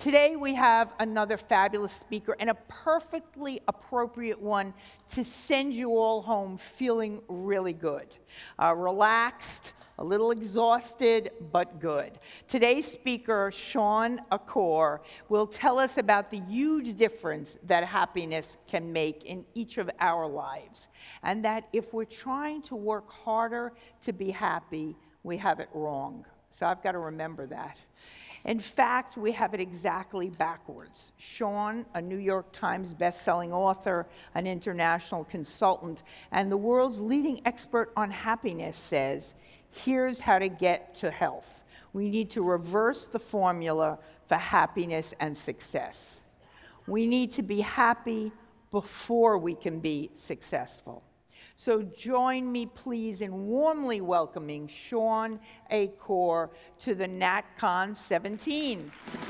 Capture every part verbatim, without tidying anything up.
Today we have another fabulous speaker and a perfectly appropriate one to send you all home feeling really good. Uh, relaxed, a little exhausted, but good. Today's speaker, Shawn, Achor, will tell us about the huge difference that happiness can make in each of our lives, and that if we're trying to work harder to be happy, we have it wrong. So I've got to remember that. In fact, we have it exactly backwards. Shawn, a New York Times best-selling author, an international consultant, and the world's leading expert on happiness says, here's how to get to health. We need to reverse the formula for happiness and success. We need to be happy before we can be successful. So join me, please, in warmly welcoming Shawn Achor to the NatCon seventeen.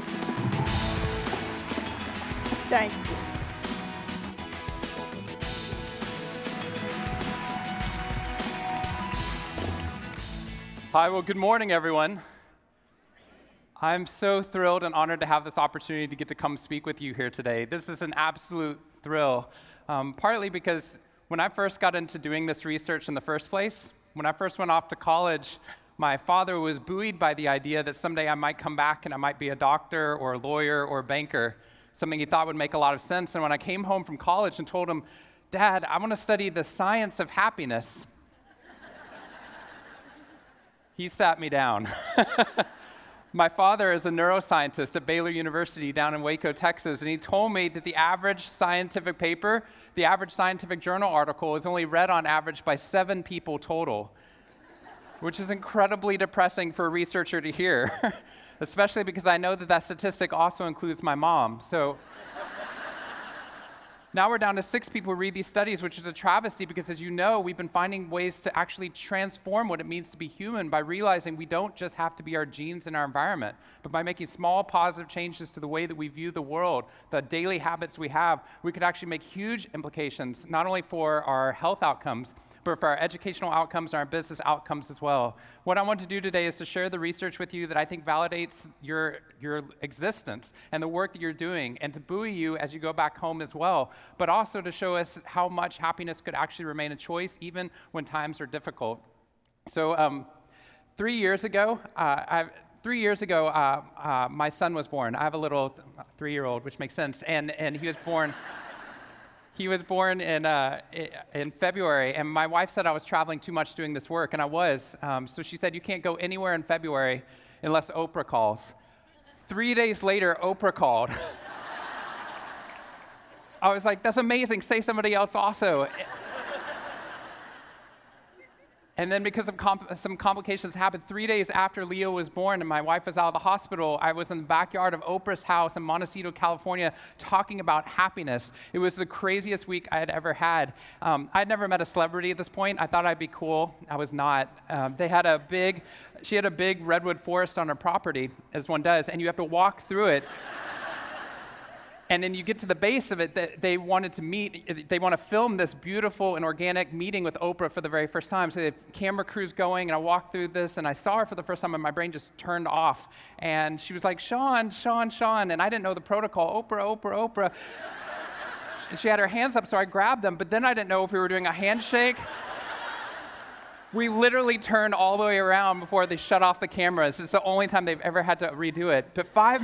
Thank you. Hi, well, good morning, everyone. I'm so thrilled and honored to have this opportunity to get to come speak with you here today. This is an absolute thrill, um, partly because when I first got into doing this research in the first place, when I first went off to college, my father was buoyed by the idea that someday I might come back and I might be a doctor or a lawyer or a banker, something he thought would make a lot of sense. And when I came home from college and told him, Dad, I want to study the science of happiness, he sat me down. My father is a neuroscientist at Baylor University down in Waco, Texas, and he told me that the average scientific paper, the average scientific journal article is only read on average by seven people total, which is incredibly depressing for a researcher to hear, especially because I know that that statistic also includes my mom. So now we're down to six people who read these studies, which is a travesty because, as you know, we've been finding ways to actually transform what it means to be human by realizing we don't just have to be our genes and our environment, but by making small positive changes to the way that we view the world, the daily habits we have, we could actually make huge implications, not only for our health outcomes, but for our educational outcomes and our business outcomes as well. What I want to do today is to share the research with you that I think validates your, your existence and the work that you're doing, and to buoy you as you go back home as well, but also to show us how much happiness could actually remain a choice even when times are difficult. So um, three years ago, uh, I've, Three years ago, uh, uh, my son was born. I have a little three-year-old, which makes sense, and, and he was born He was born in, uh, in February, and my wife said I was traveling too much doing this work, and I was. Um, so she said, you can't go anywhere in February unless Oprah calls. Three days later, Oprah called. I was like, that's amazing. Say somebody else also. And then because of comp some complications happened three days after Leo was born and my wife was out of the hospital, I was in the backyard of Oprah's house in Montecito, California, talking about happiness. It was the craziest week I had ever had. Um, I'd never met a celebrity at this point. I thought I'd be cool. I was not. Um, they had a big, she had a big redwood forest on her property, as one does, and you have to walk through it. And then you get to the base of it, that they wanted to meet, they want to film this beautiful and organic meeting with Oprah for the very first time. So they have camera crews going, and I walked through this, and I saw her for the first time, and my brain just turned off. And she was like, Shawn, Shawn, Shawn. And I didn't know the protocol, Oprah, Oprah, Oprah. And she had her hands up, so I grabbed them, but then I didn't know if we were doing a handshake. We literally turned all the way around before they shut off the cameras. It's the only time they've ever had to redo it. But five...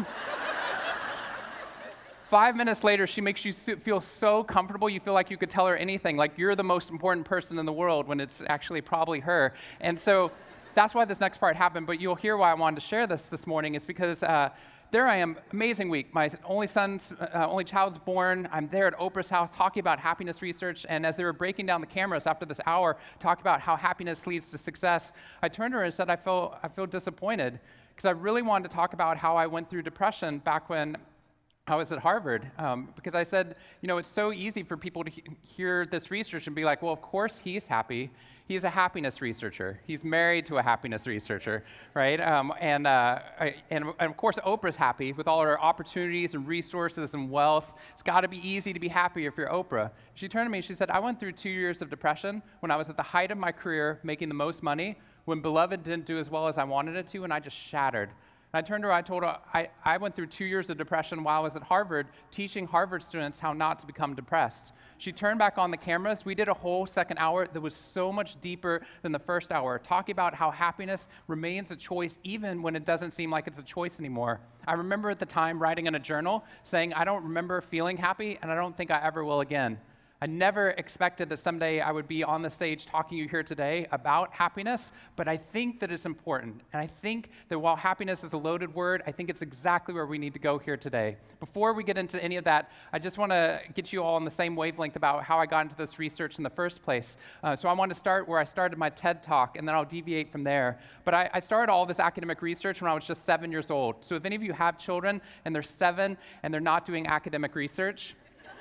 Five minutes later, she makes you feel so comfortable, you feel like you could tell her anything, like you're the most important person in the world when it's actually probably her. And so that's why this next part happened, but you'll hear why I wanted to share this this morning is because uh, there I am, amazing week. My only son's, uh, only child's born. I'm there at Oprah's house talking about happiness research, and as they were breaking down the cameras after this hour, talking about how happiness leads to success, I turned to her and said, I feel, I feel disappointed, because I really wanted to talk about how I went through depression back when I was at Harvard, um, because I said, you know, it's so easy for people to he hear this research and be like, well, of course he's happy. He's a happiness researcher. He's married to a happiness researcher, right? Um, and, uh, I, and, and of course, Oprah's happy with all her opportunities and resources and wealth. It's got to be easy to be happy if you're Oprah. She turned to me and she said, I went through two years of depression when I was at the height of my career, making the most money, when Beloved didn't do as well as I wanted it to, and I just shattered. And I turned to her, I told her, I, I went through two years of depression while I was at Harvard, teaching Harvard students how not to become depressed. She turned back on the cameras. We did a whole second hour that was so much deeper than the first hour, talking about how happiness remains a choice even when it doesn't seem like it's a choice anymore. I remember at the time writing in a journal saying, I don't remember feeling happy, and I don't think I ever will again. I never expected that someday I would be on the stage talking to you here today about happiness, but I think that it's important. And I think that while happiness is a loaded word, I think it's exactly where we need to go here today. Before we get into any of that, I just want to get you all on the same wavelength about how I got into this research in the first place. Uh, so I want to start where I started my TED Talk, and then I'll deviate from there. But I, I started all this academic research when I was just seven years old. So if any of you have children, and they're seven, and they're not doing academic research,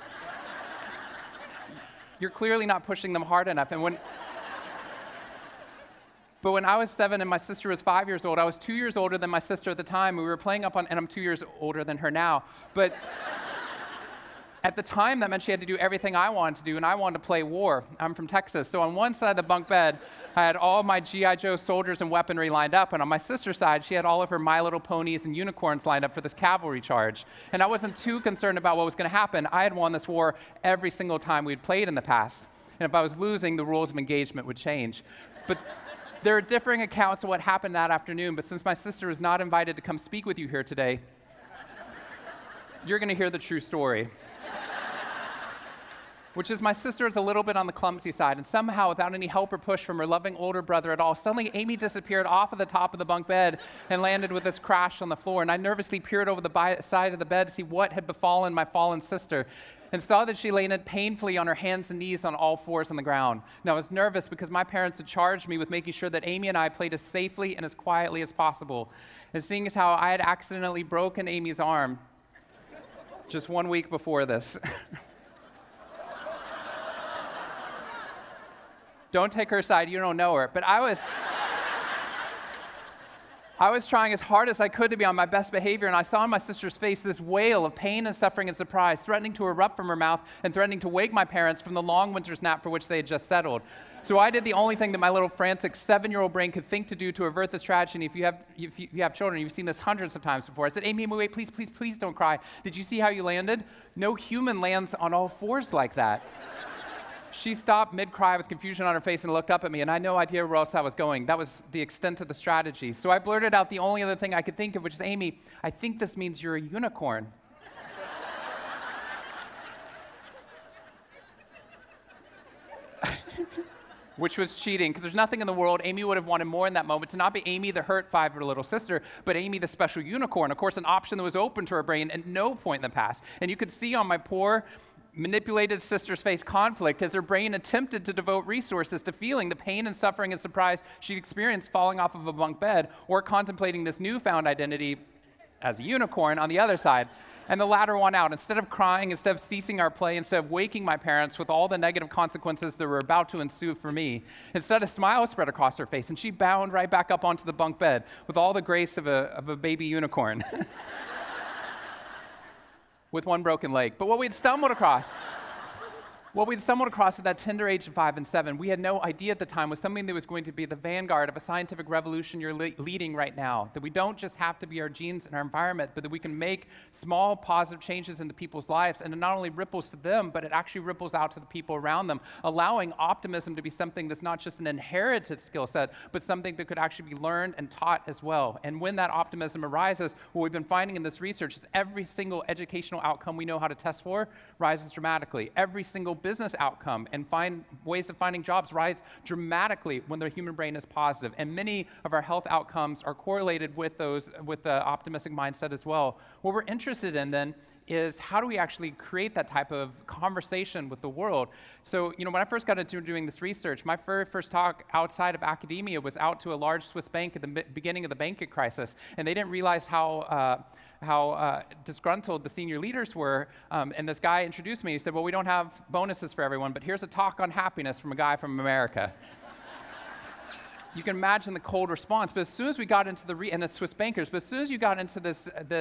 you're clearly not pushing them hard enough. And when, but when I was seven and my sister was five years old, I was two years older than my sister at the time. We were playing up on, and I'm two years older than her now. But at the time, that meant she had to do everything I wanted to do, and I wanted to play war. I'm from Texas, so on one side of the bunk bed, I had all my G I Joe soldiers and weaponry lined up, and on my sister's side, she had all of her My Little Ponies and unicorns lined up for this cavalry charge. And I wasn't too concerned about what was going to happen. I had won this war every single time we'd played in the past. And if I was losing, the rules of engagement would change. But there are differing accounts of what happened that afternoon, but since my sister was not invited to come speak with you here today, you're going to hear the true story. Which is my sister is a little bit on the clumsy side, and somehow, without any help or push from her loving older brother at all, suddenly Amy disappeared off of the top of the bunk bed and landed with this crash on the floor. And I nervously peered over the side of the bed to see what had befallen my fallen sister, and saw that she lay painfully on her hands and knees on all fours on the ground. Now, I was nervous because my parents had charged me with making sure that Amy and I played as safely and as quietly as possible. And seeing as how I had accidentally broken Amy's arm just one week before this. Don't take her side, you don't know her. But I was, I was trying as hard as I could to be on my best behavior, and I saw in my sister's face this wail of pain and suffering and surprise, threatening to erupt from her mouth and threatening to wake my parents from the long winter's nap for which they had just settled. So I did the only thing that my little frantic seven-year-old brain could think to do to avert this tragedy. If you have, if you have children, you've seen this hundreds of times before. I said, Amy, wait, please, please, please don't cry. Did you see how you landed? No human lands on all fours like that. She stopped mid-cry with confusion on her face and looked up at me, and I had no idea where else I was going. That was the extent of the strategy. So I blurted out the only other thing I could think of, which is, Amy, I think this means you're a unicorn. Which was cheating, because there's nothing in the world Amy would have wanted more in that moment to not be Amy, the hurt five-year-old little sister, but Amy, the special unicorn. Of course, an option that was open to her brain at no point in the past. And you could see on my poor, manipulated sister's face conflict as her brain attempted to devote resources to feeling the pain and suffering and surprise she'd experienced falling off of a bunk bed, or contemplating this newfound identity as a unicorn on the other side. And the latter won out. Instead of crying, instead of ceasing our play, instead of waking my parents with all the negative consequences that were about to ensue for me, instead a smile spread across her face, and she bounded right back up onto the bunk bed with all the grace of a, of a baby unicorn. With one broken leg. But what we'd stumbled across, what we'd stumbled across at that tender age of five and seven, we had no idea at the time, was something that was going to be the vanguard of a scientific revolution you're le leading right now. That we don't just have to be our genes and our environment, but that we can make small positive changes into people's lives, and it not only ripples to them, but it actually ripples out to the people around them, allowing optimism to be something that's not just an inherited skill set, but something that could actually be learned and taught as well. And when that optimism arises, what we've been finding in this research is every single educational outcome we know how to test for rises dramatically. Every single business outcome and find ways of finding jobs rise dramatically when the human brain is positive. And many of our health outcomes are correlated with those, with the optimistic mindset as well. What we're interested in then is how do we actually create that type of conversation with the world? So, you know, when I first got into doing this research, my very first talk outside of academia was out to a large Swiss bank at the beginning of the banking crisis, and they didn't realize how uh, how uh, disgruntled the senior leaders were. Um, and this guy introduced me. He said, well, we don't have bonuses for everyone, but here's a talk on happiness from a guy from America. You can imagine the cold response. But as soon as we got into the, re and the Swiss bankers, but as soon as you got into this, this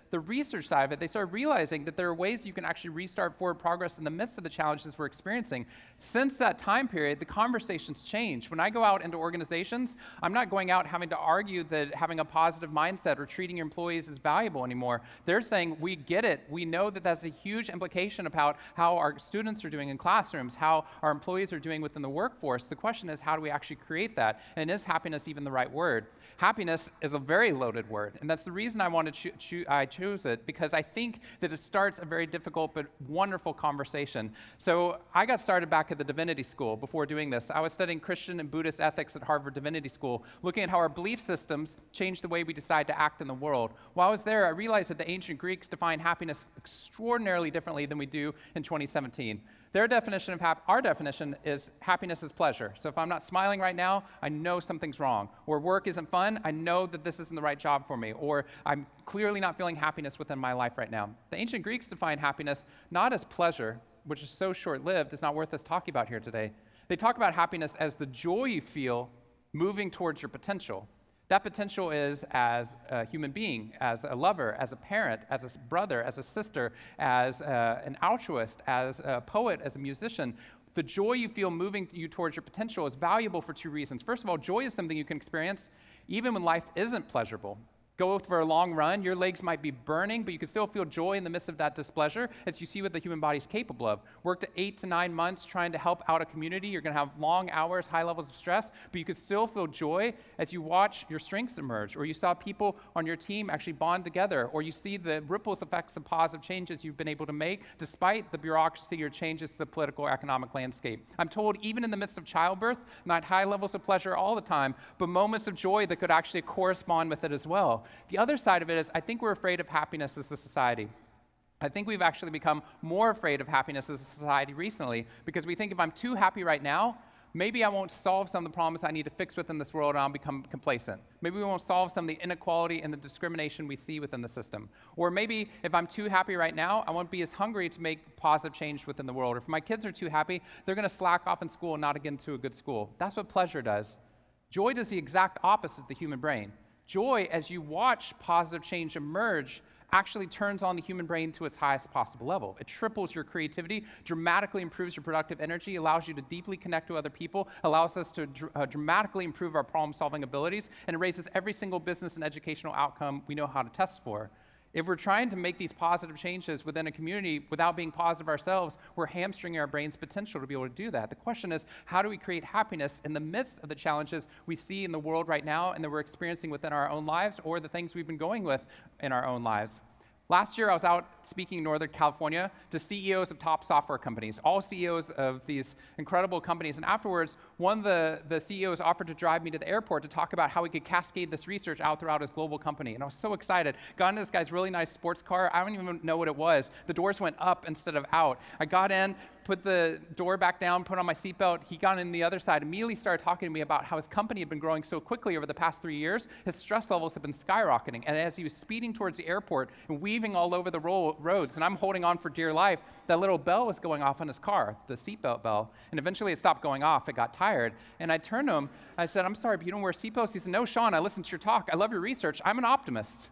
the research side of it, they started realizing that there are ways you can actually restart forward progress in the midst of the challenges we're experiencing. Since that time period, the conversations changed. When I go out into organizations, I'm not going out having to argue that having a positive mindset or treating your employees is valuable anymore. They're saying, we get it. We know that that's a huge implication about how our students are doing in classrooms, how our employees are doing within the workforce. The question is, how do we actually create that? And is happiness even the right word? Happiness is a very loaded word, and that's the reason I want to cho cho I chose it, because I think that it starts a very difficult but wonderful conversation. So I got started back at the Divinity School before doing this. I was studying Christian and Buddhist ethics at Harvard Divinity School, looking at how our belief systems change the way we decide to act in the world. While I was there, I realized that the ancient Greeks defined happiness extraordinarily differently than we do in twenty seventeen. Their definition of hap our definition is happiness is pleasure. So if I'm not smiling right now, I know something's wrong. Or work isn't fun, I know that this isn't the right job for me. Or I'm clearly not feeling happiness within my life right now. The ancient Greeks defined happiness not as pleasure, which is so short-lived, it's not worth us talking about here today. They talk about happiness as the joy you feel moving towards your potential. That potential is as a human being, as a lover, as a parent, as a brother, as a sister, as a, an altruist, as a poet, as a musician. The joy you feel moving you towards your potential is valuable for two reasons. First of all, joy is something you can experience even when life isn't pleasurable. Go for a long run, your legs might be burning, but you can still feel joy in the midst of that displeasure, as you see what the human body is capable of. Worked eight to nine months trying to help out a community, you're gonna have long hours, high levels of stress, but you can still feel joy as you watch your strengths emerge, or you saw people on your team actually bond together, or you see the ripples effects of positive changes you've been able to make despite the bureaucracy or changes to the political or economic landscape. I'm told even in the midst of childbirth, not high levels of pleasure all the time, but moments of joy that could actually correspond with it as well. The other side of it is I think we're afraid of happiness as a society. I think we've actually become more afraid of happiness as a society recently because we think if I'm too happy right now, maybe I won't solve some of the problems I need to fix within this world and I'll become complacent. Maybe we won't solve some of the inequality and the discrimination we see within the system. Or maybe if I'm too happy right now, I won't be as hungry to make positive change within the world. Or if my kids are too happy, they're going to slack off in school and not get into a good school. That's what pleasure does. Joy does the exact opposite of the human brain. Joy, as you watch positive change emerge, actually turns on the human brain to its highest possible level. It triples your creativity, dramatically improves your productive energy, allows you to deeply connect to other people, allows us to dr uh, dramatically improve our problem-solving abilities, and it raises every single business and educational outcome we know how to test for. If we're trying to make these positive changes within a community without being positive ourselves, we're hamstringing our brain's potential to be able to do that. The question is, how do we create happiness in the midst of the challenges we see in the world right now and that we're experiencing within our own lives or the things we've been going with in our own lives? Last year, I was out speaking in Northern California to C E Os of top software companies, all C E Os of these incredible companies. And afterwards, one of the, the C E Os offered to drive me to the airport to talk about how we could cascade this research out throughout his global company. And I was so excited. Got into this guy's really nice sports car. I don't even know what it was. The doors went up instead of out. I got in, put the door back down, put on my seatbelt. He got in the other side, immediately started talking to me about how his company had been growing so quickly over the past three years. His stress levels have been skyrocketing. And as he was speeding towards the airport and weaving all over the ro roads, and I'm holding on for dear life, that little bell was going off on his car, the seatbelt bell. And eventually it stopped going off. It got tired. And I turned to him. I said, "I'm sorry, but you don't wear seatbelts?" He said, "No, Shawn, I listened to your talk. I love your research. I'm an optimist."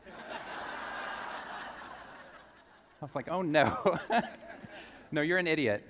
I was like, oh no. No, you're an idiot.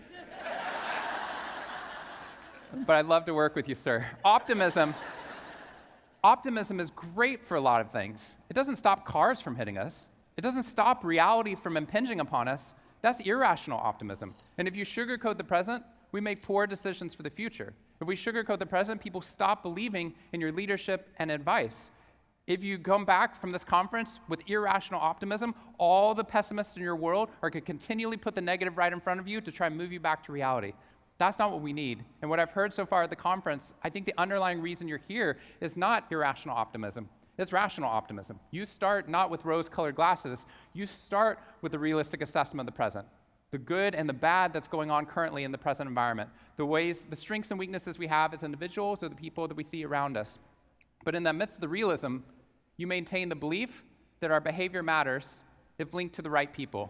But I'd love to work with you, sir. Optimism, optimism is great for a lot of things. It doesn't stop cars from hitting us. It doesn't stop reality from impinging upon us. That's irrational optimism. And if you sugarcoat the present, we make poor decisions for the future. If we sugarcoat the present, people stop believing in your leadership and advice. If you come back from this conference with irrational optimism, all the pessimists in your world are going to continually put the negative right in front of you to try and move you back to reality. That's not what we need. And what I've heard so far at the conference, I think the underlying reason you're here is not irrational optimism. It's rational optimism. You start not with rose-colored glasses. You start with a realistic assessment of the present, the good and the bad that's going on currently in the present environment, the ways, the strengths and weaknesses we have as individuals or the people that we see around us. But in the midst of the realism, you maintain the belief that our behavior matters if linked to the right people.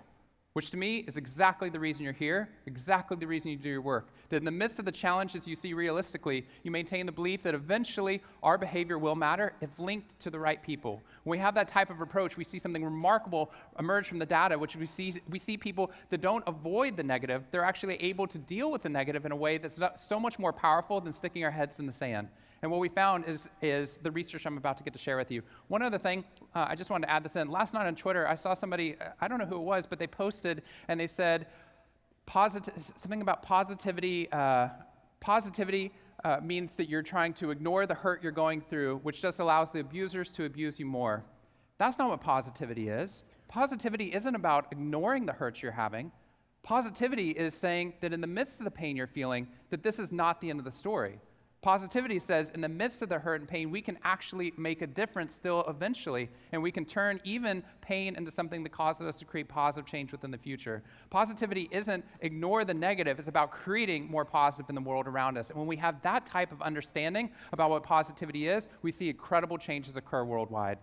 which to me is exactly the reason you're here, exactly the reason you do your work. That in the midst of the challenges you see realistically, you maintain the belief that eventually our behavior will matter if linked to the right people. When we have that type of approach, we see something remarkable emerge from the data, which we see, we see people that don't avoid the negative, they're actually able to deal with the negative in a way that's not so much more powerful than sticking our heads in the sand. And what we found is, is the research I'm about to get to share with you. One other thing, uh, I just wanted to add this in. Last night on Twitter, I saw somebody, I don't know who it was, but they posted and they said posit- something about positivity. Uh, positivity uh, means that you're trying to ignore the hurt you're going through, which just allows the abusers to abuse you more. That's not what positivity is. Positivity isn't about ignoring the hurt you're having. Positivity is saying that in the midst of the pain you're feeling, that this is not the end of the story. Positivity says in the midst of the hurt and pain, we can actually make a difference still eventually, and we can turn even pain into something that causes us to create positive change within the future. Positivity isn't ignore the negative, it's about creating more positive in the world around us. And when we have that type of understanding about what positivity is, we see incredible changes occur worldwide.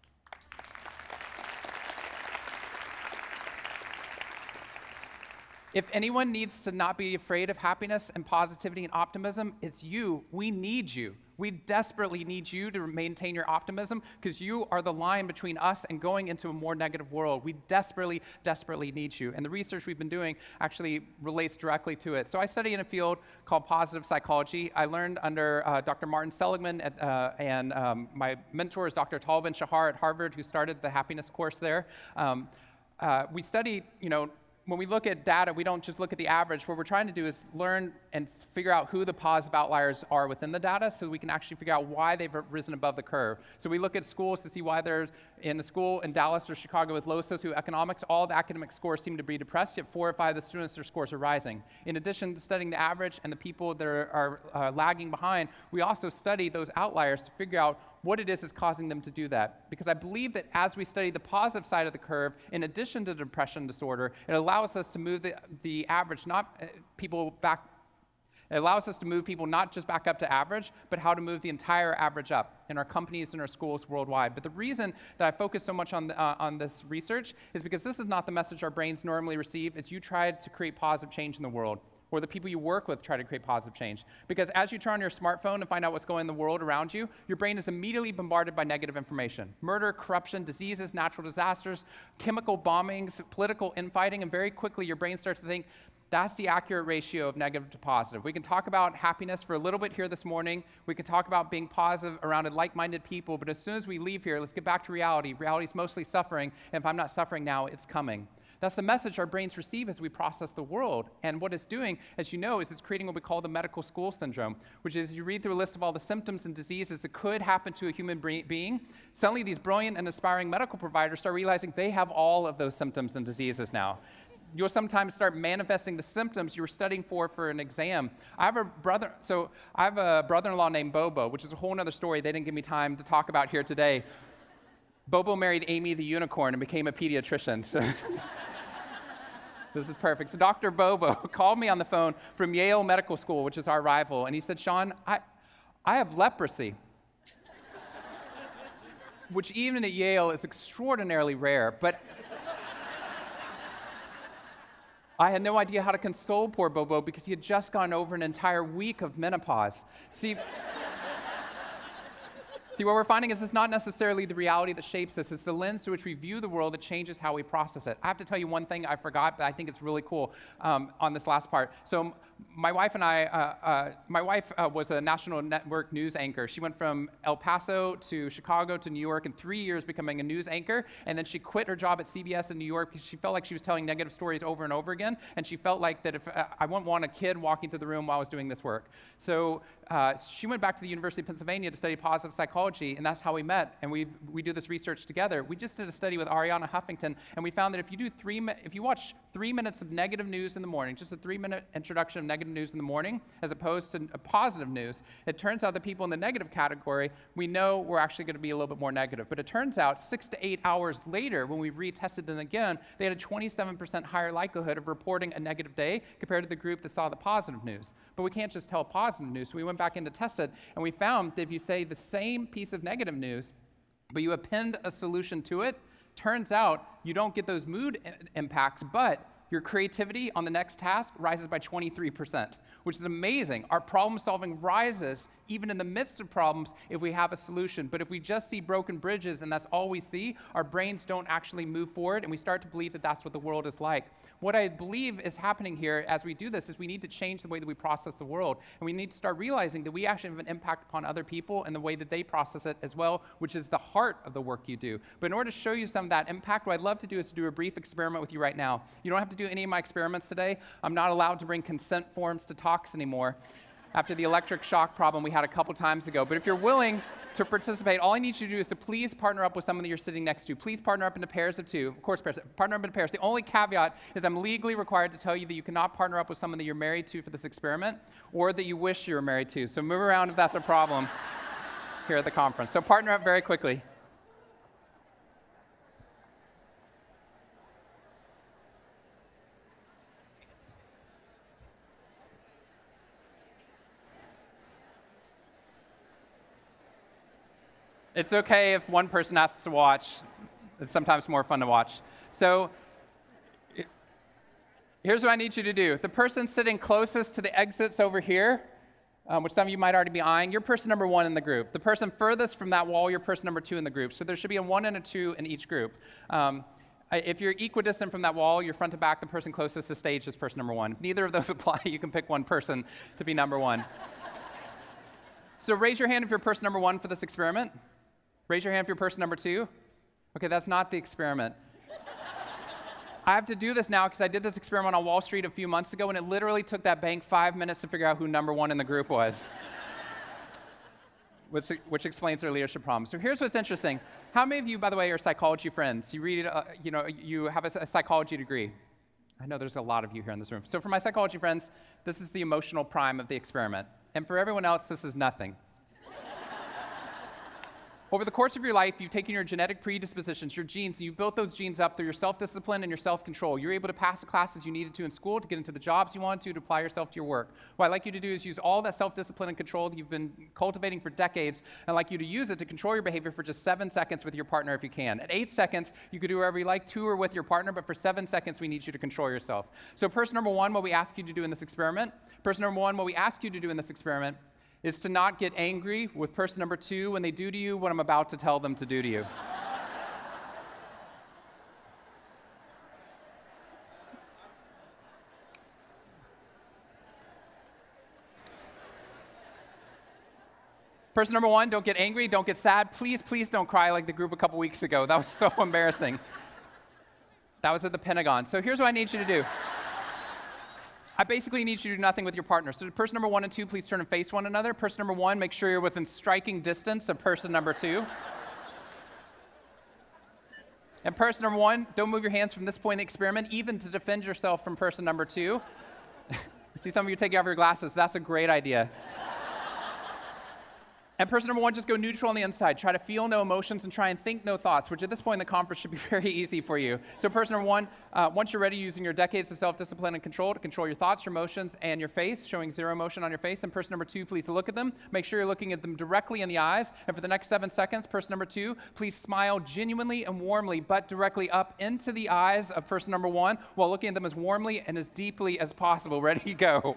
If anyone needs to not be afraid of happiness and positivity and optimism, it's you. We need you. We desperately need you to maintain your optimism because you are the line between us and going into a more negative world. We desperately, desperately need you. And the research we've been doing actually relates directly to it. So I study in a field called positive psychology. I learned under uh, Doctor Martin Seligman, at, uh, and um, my mentor is Doctor Tal Ben-Shahar at Harvard, who started the happiness course there. Um, uh, we study, you know, when we look at data, we don't just look at the average. What we're trying to do is learn and figure out who the positive outliers are within the data so we can actually figure out why they've risen above the curve. So we look at schools to see why they're in a school in Dallas or Chicago with low socioeconomics, all the academic scores seem to be depressed, yet four or five of the students, their scores are rising. In addition to studying the average and the people that are, are uh, lagging behind, we also study those outliers to figure out what it is that's causing them to do that. Because I believe that as we study the positive side of the curve, in addition to depression disorder, it allows us to move the, the average, not uh, people back, it allows us to move people not just back up to average, but how to move the entire average up in our companies and our schools worldwide. But the reason that I focus so much on, the, uh, on this research is because this is not the message our brains normally receive. It's you tried to create positive change in the world, or the people you work with try to create positive change. Because as you turn on your smartphone and find out what's going on in the world around you, your brain is immediately bombarded by negative information. Murder, corruption, diseases, natural disasters, chemical bombings, political infighting, and very quickly your brain starts to think, that's the accurate ratio of negative to positive. We can talk about happiness for a little bit here this morning. We can talk about being positive around like-minded people, but as soon as we leave here, let's get back to reality. Reality is mostly suffering, and if I'm not suffering now, it's coming. That's the message our brains receive as we process the world. And what it's doing, as you know, is it's creating what we call the medical school syndrome, which is you read through a list of all the symptoms and diseases that could happen to a human being. Suddenly, these brilliant and aspiring medical providers start realizing they have all of those symptoms and diseases now. You'll sometimes start manifesting the symptoms you were studying for for an exam. I have a brother, so I have a brother-in-law named Bobo, which is a whole other story they didn't give me time to talk about here today. Bobo married Amy the unicorn and became a pediatrician. So this is perfect. So Doctor Bobo called me on the phone from Yale Medical School, which is our rival, and he said, Shawn, I, I have leprosy, which even at Yale is extraordinarily rare, but I had no idea how to console poor Bobo because he had just gone over an entire week of menopause. See, See, what we're finding is it's not necessarily the reality that shapes us. It's the lens through which we view the world that changes how we process it. I have to tell you one thing I forgot, but I think it's really cool um, on this last part. So my wife and I, uh, uh, my wife uh, was a national network news anchor. She went from El Paso to Chicago to New York in three years becoming a news anchor, and then she quit her job at C B S in New York because she felt like she was telling negative stories over and over again, and she felt like that if uh, I wouldn't want a kid walking through the room while I was doing this work. So uh, she went back to the University of Pennsylvania to study positive psychology, and that's how we met, and we we do this research together. We just did a study with Ariana Huffington, and we found that if you do three, if you watch three minutes of negative news in the morning, just a three-minute introduction of negative news in the morning, as opposed to a positive news, it turns out that people in the negative category, we know we're actually going to be a little bit more negative. But it turns out six to eight hours later, when we retested them again, they had a twenty-seven percent higher likelihood of reporting a negative day compared to the group that saw the positive news. But we can't just tell positive news, so we went back in to test it, and we found that if you say the same piece of negative news, but you append a solution to it, turns out you don't get those mood impacts, but your creativity on the next task rises by twenty-three percent, which is amazing. Our problem solving rises even in the midst of problems if we have a solution. But if we just see broken bridges and that's all we see, our brains don't actually move forward, and we start to believe that that's what the world is like. What I believe is happening here as we do this is we need to change the way that we process the world, and we need to start realizing that we actually have an impact upon other people and the way that they process it as well, which is the heart of the work you do. But in order to show you some of that impact, what I'd love to do is to do a brief experiment with you right now. You don't have to do any of my experiments today. I'm not allowed to bring consent forms to talks anymore after the electric shock problem we had a couple times ago. But if you're willing to participate, all I need you to do is to please partner up with someone that you're sitting next to. Please partner up into pairs of two. Of course, pairs, partner up into pairs. The only caveat is I'm legally required to tell you that you cannot partner up with someone that you're married to for this experiment, or that you wish you were married to. So move around if that's a problem here at the conference. So partner up very quickly. It's okay if one person has to watch. It's sometimes more fun to watch. So here's what I need you to do. The person sitting closest to the exits over here, um, which some of you might already be eyeing, you're person number one in the group. The person furthest from that wall, you're person number two in the group. So there should be a one and a two in each group. Um, if you're equidistant from that wall, you're front to back, the person closest to stage is person number one. If neither of those apply, you can pick one person to be number one. So raise your hand if you're person number one for this experiment. Raise your hand if you're person number two. Okay, that's not the experiment. I have to do this now because I did this experiment on Wall Street a few months ago, and it literally took that bank five minutes to figure out who number one in the group was, which, which explains their leadership problem. So here's what's interesting. How many of you, by the way, are psychology friends? You read, uh, you know, you have a, a psychology degree. I know there's a lot of you here in this room. So for my psychology friends, this is the emotional prime of the experiment. And for everyone else, this is nothing. Over the course of your life, you've taken your genetic predispositions, your genes, and you've built those genes up through your self-discipline and your self-control. You're able to pass the classes you needed to in school to get into the jobs you wanted to, to apply yourself to your work. What I'd like you to do is use all that self-discipline and control that you've been cultivating for decades, and I'd like you to use it to control your behavior for just seven seconds with your partner if you can. At eight seconds, you could do whatever you like, two or with your partner, but for seven seconds, we need you to control yourself. So person number one, what we ask you to do in this experiment, person number one, what we ask you to do in this experiment is to not get angry with person number two when they do to you what I'm about to tell them to do to you. Person number one, don't get angry, don't get sad. Please, please don't cry like the group a couple weeks ago. That was so embarrassing. That was at the Pentagon. So here's what I need you to do. I basically need you to do nothing with your partner. So person number one and two, please turn and face one another. Person number one, make sure you're within striking distance of person number two. And person number one, don't move your hands from this point in the experiment, even to defend yourself from person number two. I see some of you taking off your glasses. That's a great idea. And person number one, just go neutral on the inside. Try to feel no emotions and try and think no thoughts, which at this point in the conference should be very easy for you. So person number one, uh, once you're ready, using your decades of self-discipline and control to control your thoughts, your emotions, and your face, showing zero emotion on your face. And person number two, please look at them. Make sure you're looking at them directly in the eyes. And for the next seven seconds, person number two, please smile genuinely and warmly, but directly up into the eyes of person number one, while looking at them as warmly and as deeply as possible. Ready, go.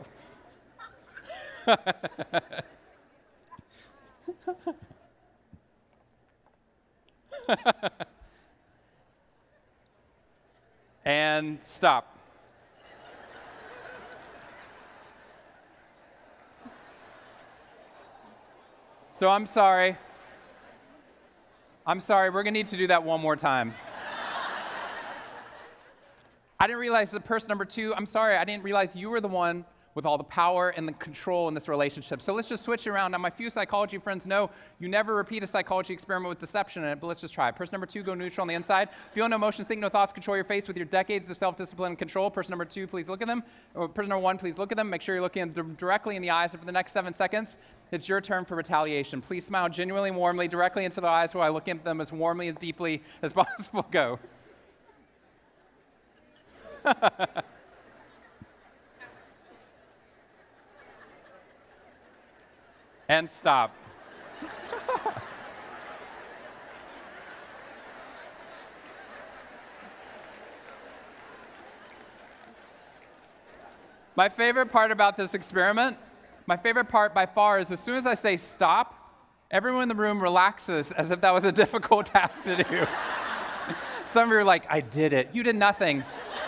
And stop. So I'm sorry. I'm sorry, we're gonna need to do that one more time. I didn't realize that person number two, I'm sorry, I didn't realize you were the one with all the power and the control in this relationship. So let's just switch it around. Now, my few psychology friends know you never repeat a psychology experiment with deception in it, but let's just try it. Person number two, go neutral on the inside. Feel no emotions, think no thoughts, control your face with your decades of self-discipline and control. Person number two, please look at them. Or person number one, please look at them. Make sure you're looking them directly in the eyes. And for the next seven seconds, it's your turn for retaliation. Please smile genuinely and warmly directly into the eyes while I look at them as warmly and deeply as possible. Go. And stop. My favorite part about this experiment, my favorite part by far is as soon as I say stop, everyone in the room relaxes as if that was a difficult task to do. Some of you are like, I did it. You did nothing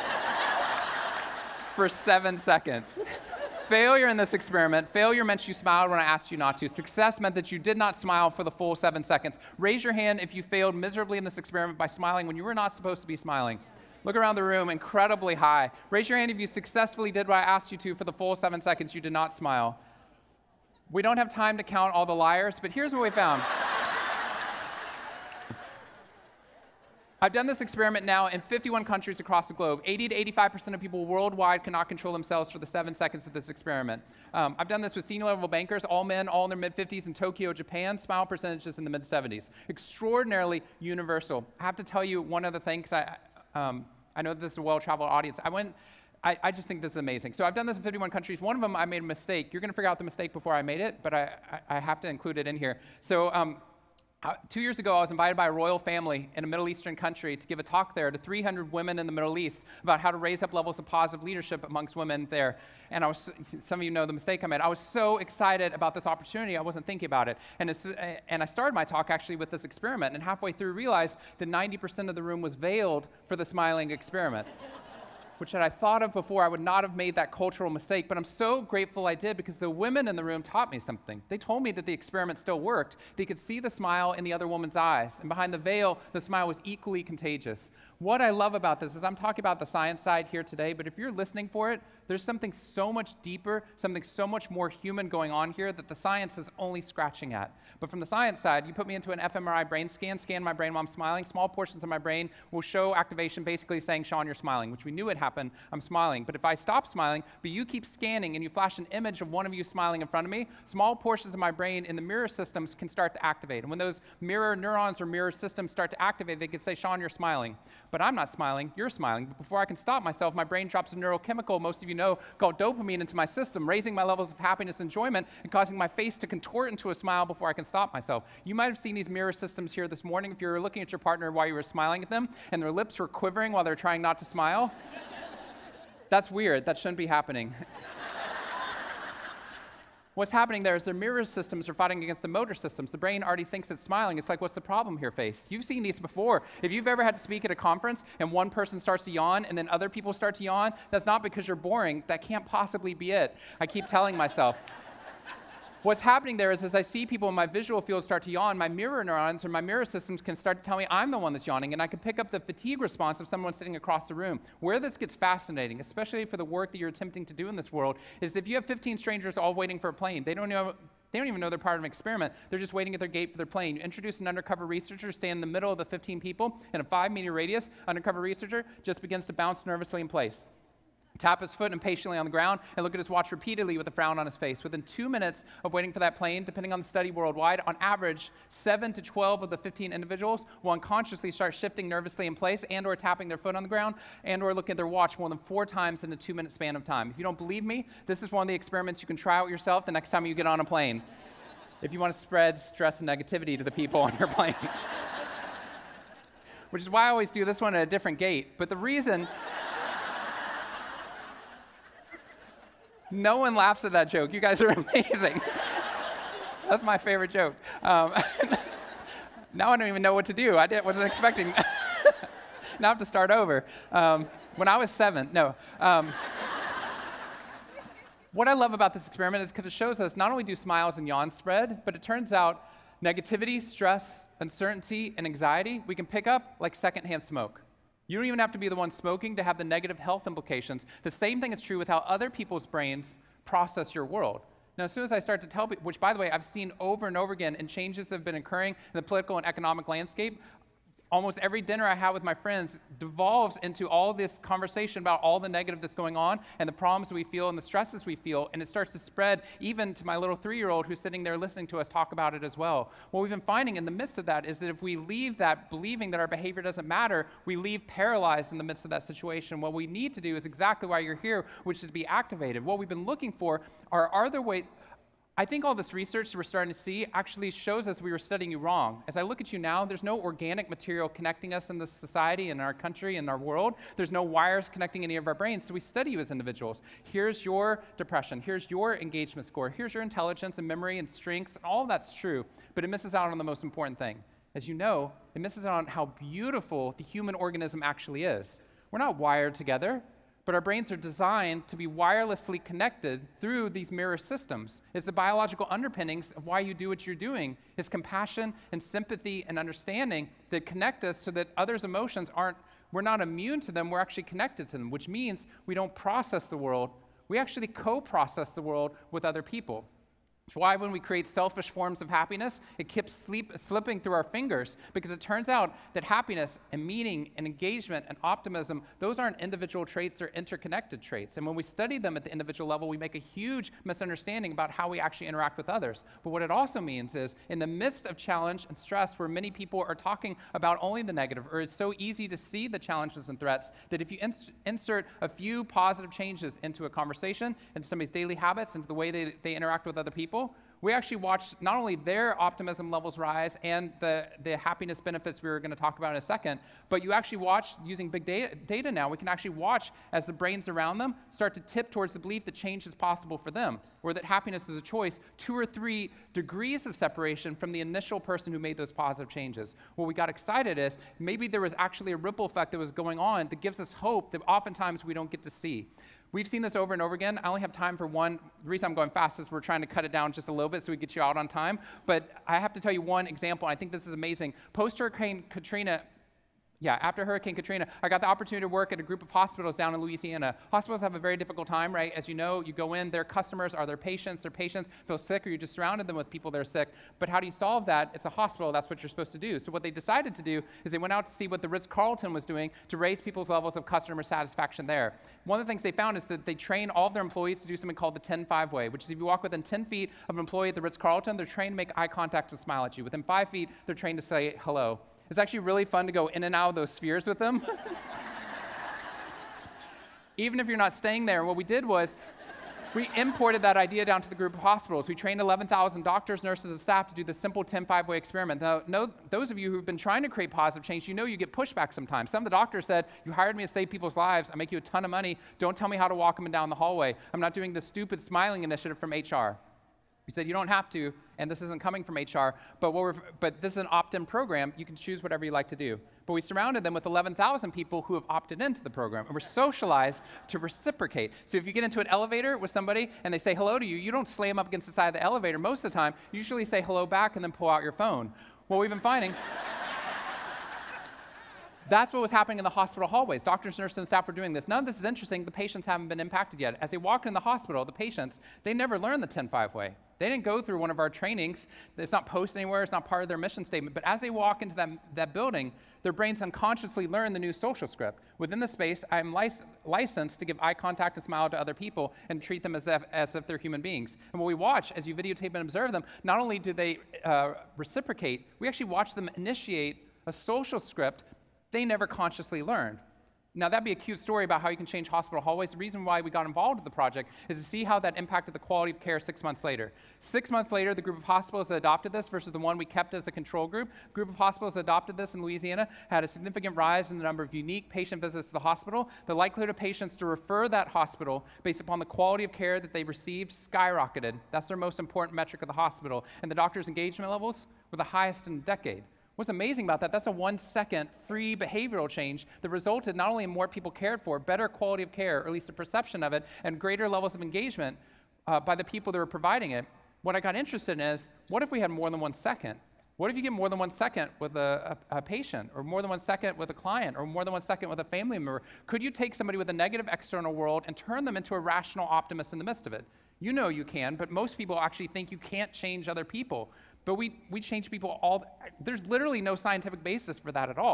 for seven seconds. Failure in this experiment, failure meant you smiled when I asked you not to. Success meant that you did not smile for the full seven seconds. Raise your hand if you failed miserably in this experiment by smiling when you were not supposed to be smiling. Look around the room, incredibly high. Raise your hand if you successfully did what I asked you to for the full seven seconds you did not smile. We don't have time to count all the liars, but here's what we found. I've done this experiment now in fifty-one countries across the globe. eighty to eighty-five percent of people worldwide cannot control themselves for the seven seconds of this experiment. Um, I've done this with senior level bankers, all men, all in their mid fifties in Tokyo, Japan, smile percentages in the mid seventies. Extraordinarily universal. I have to tell you one other thing, because I, um, I know this is a well-traveled audience. I went, I, I just think this is amazing. So I've done this in fifty-one countries. One of them, I made a mistake. You're going to figure out the mistake before I made it, but I, I, I have to include it in here. So. Um, Uh, two years ago, I was invited by a royal family in a Middle Eastern country to give a talk there to three hundred women in the Middle East about how to raise up levels of positive leadership amongst women there. And I was, some of you know the mistake I made. I was so excited about this opportunity, I wasn't thinking about it. And, it's, and I started my talk actually with this experiment, and halfway through realized that ninety percent of the room was veiled for the smiling experiment. Which had I thought of before, I would not have made that cultural mistake. But I'm so grateful I did, because the women in the room taught me something. They told me that the experiment still worked. They could see the smile in the other woman's eyes. And behind the veil, the smile was equally contagious. What I love about this is I'm talking about the science side here today, but if you're listening for it, there's something so much deeper, something so much more human going on here that the science is only scratching at. But from the science side, you put me into an f M R I brain scan, scan my brain while I'm smiling, small portions of my brain will show activation basically saying, Shawn, you're smiling, which we knew would happen. I'm smiling. But if I stop smiling, but you keep scanning and you flash an image of one of you smiling in front of me, small portions of my brain in the mirror systems can start to activate. And when those mirror neurons or mirror systems start to activate, they can say, Shawn, you're smiling. But I'm not smiling, you're smiling. But before I can stop myself, my brain drops a neurochemical most of you know called dopamine into my system, raising my levels of happiness and enjoyment and causing my face to contort into a smile before I can stop myself. You might have seen these mirror systems here this morning if you were looking at your partner while you were smiling at them and their lips were quivering while they're trying not to smile. That's weird. That shouldn't be happening. What's happening there is their mirror systems are fighting against the motor systems. The brain already thinks it's smiling. It's like, what's the problem here, face? You've seen these before. If you've ever had to speak at a conference and one person starts to yawn and then other people start to yawn, that's not because you're boring. That can't possibly be it. I keep telling myself. What's happening there is as I see people in my visual field start to yawn, my mirror neurons or my mirror systems can start to tell me I'm the one that's yawning, and I can pick up the fatigue response of someone sitting across the room. Where this gets fascinating, especially for the work that you're attempting to do in this world, is if you have fifteen strangers all waiting for a plane, they don't know They don't even know they're part of an experiment. They're just waiting at their gate for their plane. You introduce an undercover researcher, stand in the middle of the fifteen people in a five meter radius. Undercover researcher just begins to bounce nervously in place. Tap his foot impatiently on the ground and look at his watch repeatedly with a frown on his face. Within two minutes of waiting for that plane, depending on the study worldwide, on average, seven to twelve of the fifteen individuals will unconsciously start shifting nervously in place and or tapping their foot on the ground and or looking at their watch more than four times in a two-minute span of time. If you don't believe me, this is one of the experiments you can try out yourself the next time you get on a plane, if you want to spread stress and negativity to the people on your plane. Which is why I always do this one at a different gate. But the reason... No one laughs at that joke. You guys are amazing. That's my favorite joke. Um, now I don't even know what to do. I didn't, wasn't expecting. Now I have to start over. Um, when I was seven, no. Um, what I love about this experiment is because it shows us not only do smiles and yawns spread, but it turns out negativity, stress, uncertainty, and anxiety we can pick up like secondhand smoke. You don't even have to be the one smoking to have the negative health implications. The same thing is true with how other people's brains process your world. Now, as soon as I start to tell people, which, by the way, I've seen over and over again in changes that have been occurring in the political and economic landscape, almost every dinner I have with my friends devolves into all this conversation about all the negative that's going on and the problems we feel and the stresses we feel, and it starts to spread even to my little three-year-old who's sitting there listening to us talk about it as well. What we've been finding in the midst of that is that if we leave that believing that our behavior doesn't matter, we leave paralyzed in the midst of that situation. What we need to do is exactly why you're here, which is to be activated. What we've been looking for are, are there ways... I think all this research that we're starting to see actually shows us we were studying you wrong. As I look at you now, there's no organic material connecting us in this society, in our country, in our world. There's no wires connecting any of our brains, so we study you as individuals. Here's your depression. Here's your engagement score. Here's your intelligence and memory and strengths, and all of that's true, but it misses out on the most important thing. As you know, it misses out on how beautiful the human organism actually is. We're not wired together, but our brains are designed to be wirelessly connected through these mirror systems. It's the biological underpinnings of why you do what you're doing. It's compassion and sympathy and understanding that connect us so that others' emotions aren't, we're not immune to them, we're actually connected to them, which means we don't process the world, we actually co-process the world with other people. It's why when we create selfish forms of happiness, it keeps sleep, slipping through our fingers, because it turns out that happiness and meaning and engagement and optimism, those aren't individual traits, they're interconnected traits. And when we study them at the individual level, we make a huge misunderstanding about how we actually interact with others. But what it also means is, in the midst of challenge and stress, where many people are talking about only the negative, or it's so easy to see the challenges and threats, that if you ins insert a few positive changes into a conversation, into somebody's daily habits, into the way they, they interact with other people, we actually watched not only their optimism levels rise and the, the happiness benefits we were going to talk about in a second, but you actually watch, using big data, data now, we can actually watch as the brains around them start to tip towards the belief that change is possible for them, or that happiness is a choice, two or three degrees of separation from the initial person who made those positive changes. What we got excited is maybe there was actually a ripple effect that was going on that gives us hope that oftentimes we don't get to see. We've seen this over and over again. I only have time for one. The reason I'm going fast is we're trying to cut it down just a little bit so we get you out on time. But I have to tell you one example. I think this is amazing. Post-Hurricane Katrina, yeah, after Hurricane Katrina, I got the opportunity to work at a group of hospitals down in Louisiana. Hospitals have a very difficult time, right? As you know, you go in, their customers are their patients. Their patients feel sick, or you just surrounded them with people that are sick. But how do you solve that? It's a hospital. That's what you're supposed to do. So what they decided to do is they went out to see what the Ritz-Carlton was doing to raise people's levels of customer satisfaction there. One of the things they found is that they train all of their employees to do something called the ten five way, which is if you walk within ten feet of an employee at the Ritz-Carlton, they're trained to make eye contact and smile at you. Within five feet, they're trained to say hello. It's actually really fun to go in and out of those spheres with them. Even if you're not staying there, what we did was we imported that idea down to the group of hospitals. We trained eleven thousand doctors, nurses, and staff to do the simple ten five way experiment. Now, know, those of you who've been trying to create positive change, you know you get pushback sometimes. Some of the doctors said, you hired me to save people's lives. I make you a ton of money. Don't tell me how to walk them down the hallway. I'm not doing the stupid smiling initiative from H R. We said, you don't have to, and this isn't coming from H R, but, what we're, but this is an opt-in program. You can choose whatever you like to do. But we surrounded them with eleven thousand people who have opted into the program, and we're socialized to reciprocate. So if you get into an elevator with somebody and they say hello to you, you don't slam them up against the side of the elevator. Most of the time, you usually say hello back and then pull out your phone. What we've been finding, that's what was happening in the hospital hallways. Doctors, nurses, and staff were doing this. None of this is interesting. The patients haven't been impacted yet. As they walk in the hospital, the patients, they never learned the ten five way. They didn't go through one of our trainings. It's not posted anywhere. It's not part of their mission statement. But as they walk into that, that building, their brains unconsciously learn the new social script. Within the space, I'm lic licensed to give eye contact and smile to other people and treat them as if, as if they're human beings. And what we watch, as you videotape and observe them, not only do they uh, reciprocate, we actually watch them initiate a social script they never consciously learned. Now, that'd be a cute story about how you can change hospital hallways. The reason why we got involved with the project is to see how that impacted the quality of care six months later. Six months later, the group of hospitals that adopted this versus the one we kept as a control group, the group of hospitals that adopted this in Louisiana had a significant rise in the number of unique patient visits to the hospital. The likelihood of patients to refer that hospital based upon the quality of care that they received skyrocketed. That's their most important metric of the hospital. And the doctors' engagement levels were the highest in a decade. What's amazing about that, that's a one-second free behavioral change that resulted not only in more people cared for, better quality of care, or at least the perception of it, and greater levels of engagement uh, by the people that were providing it. What I got interested in is, what if we had more than one second? What if you get more than one second with a, a, a patient, or more than one second with a client, or more than one second with a family member? Could you take somebody with a negative external world and turn them into a rational optimist in the midst of it? You know you can, but most people actually think you can't change other people. But we, we change people all, there's literally no scientific basis for that at all.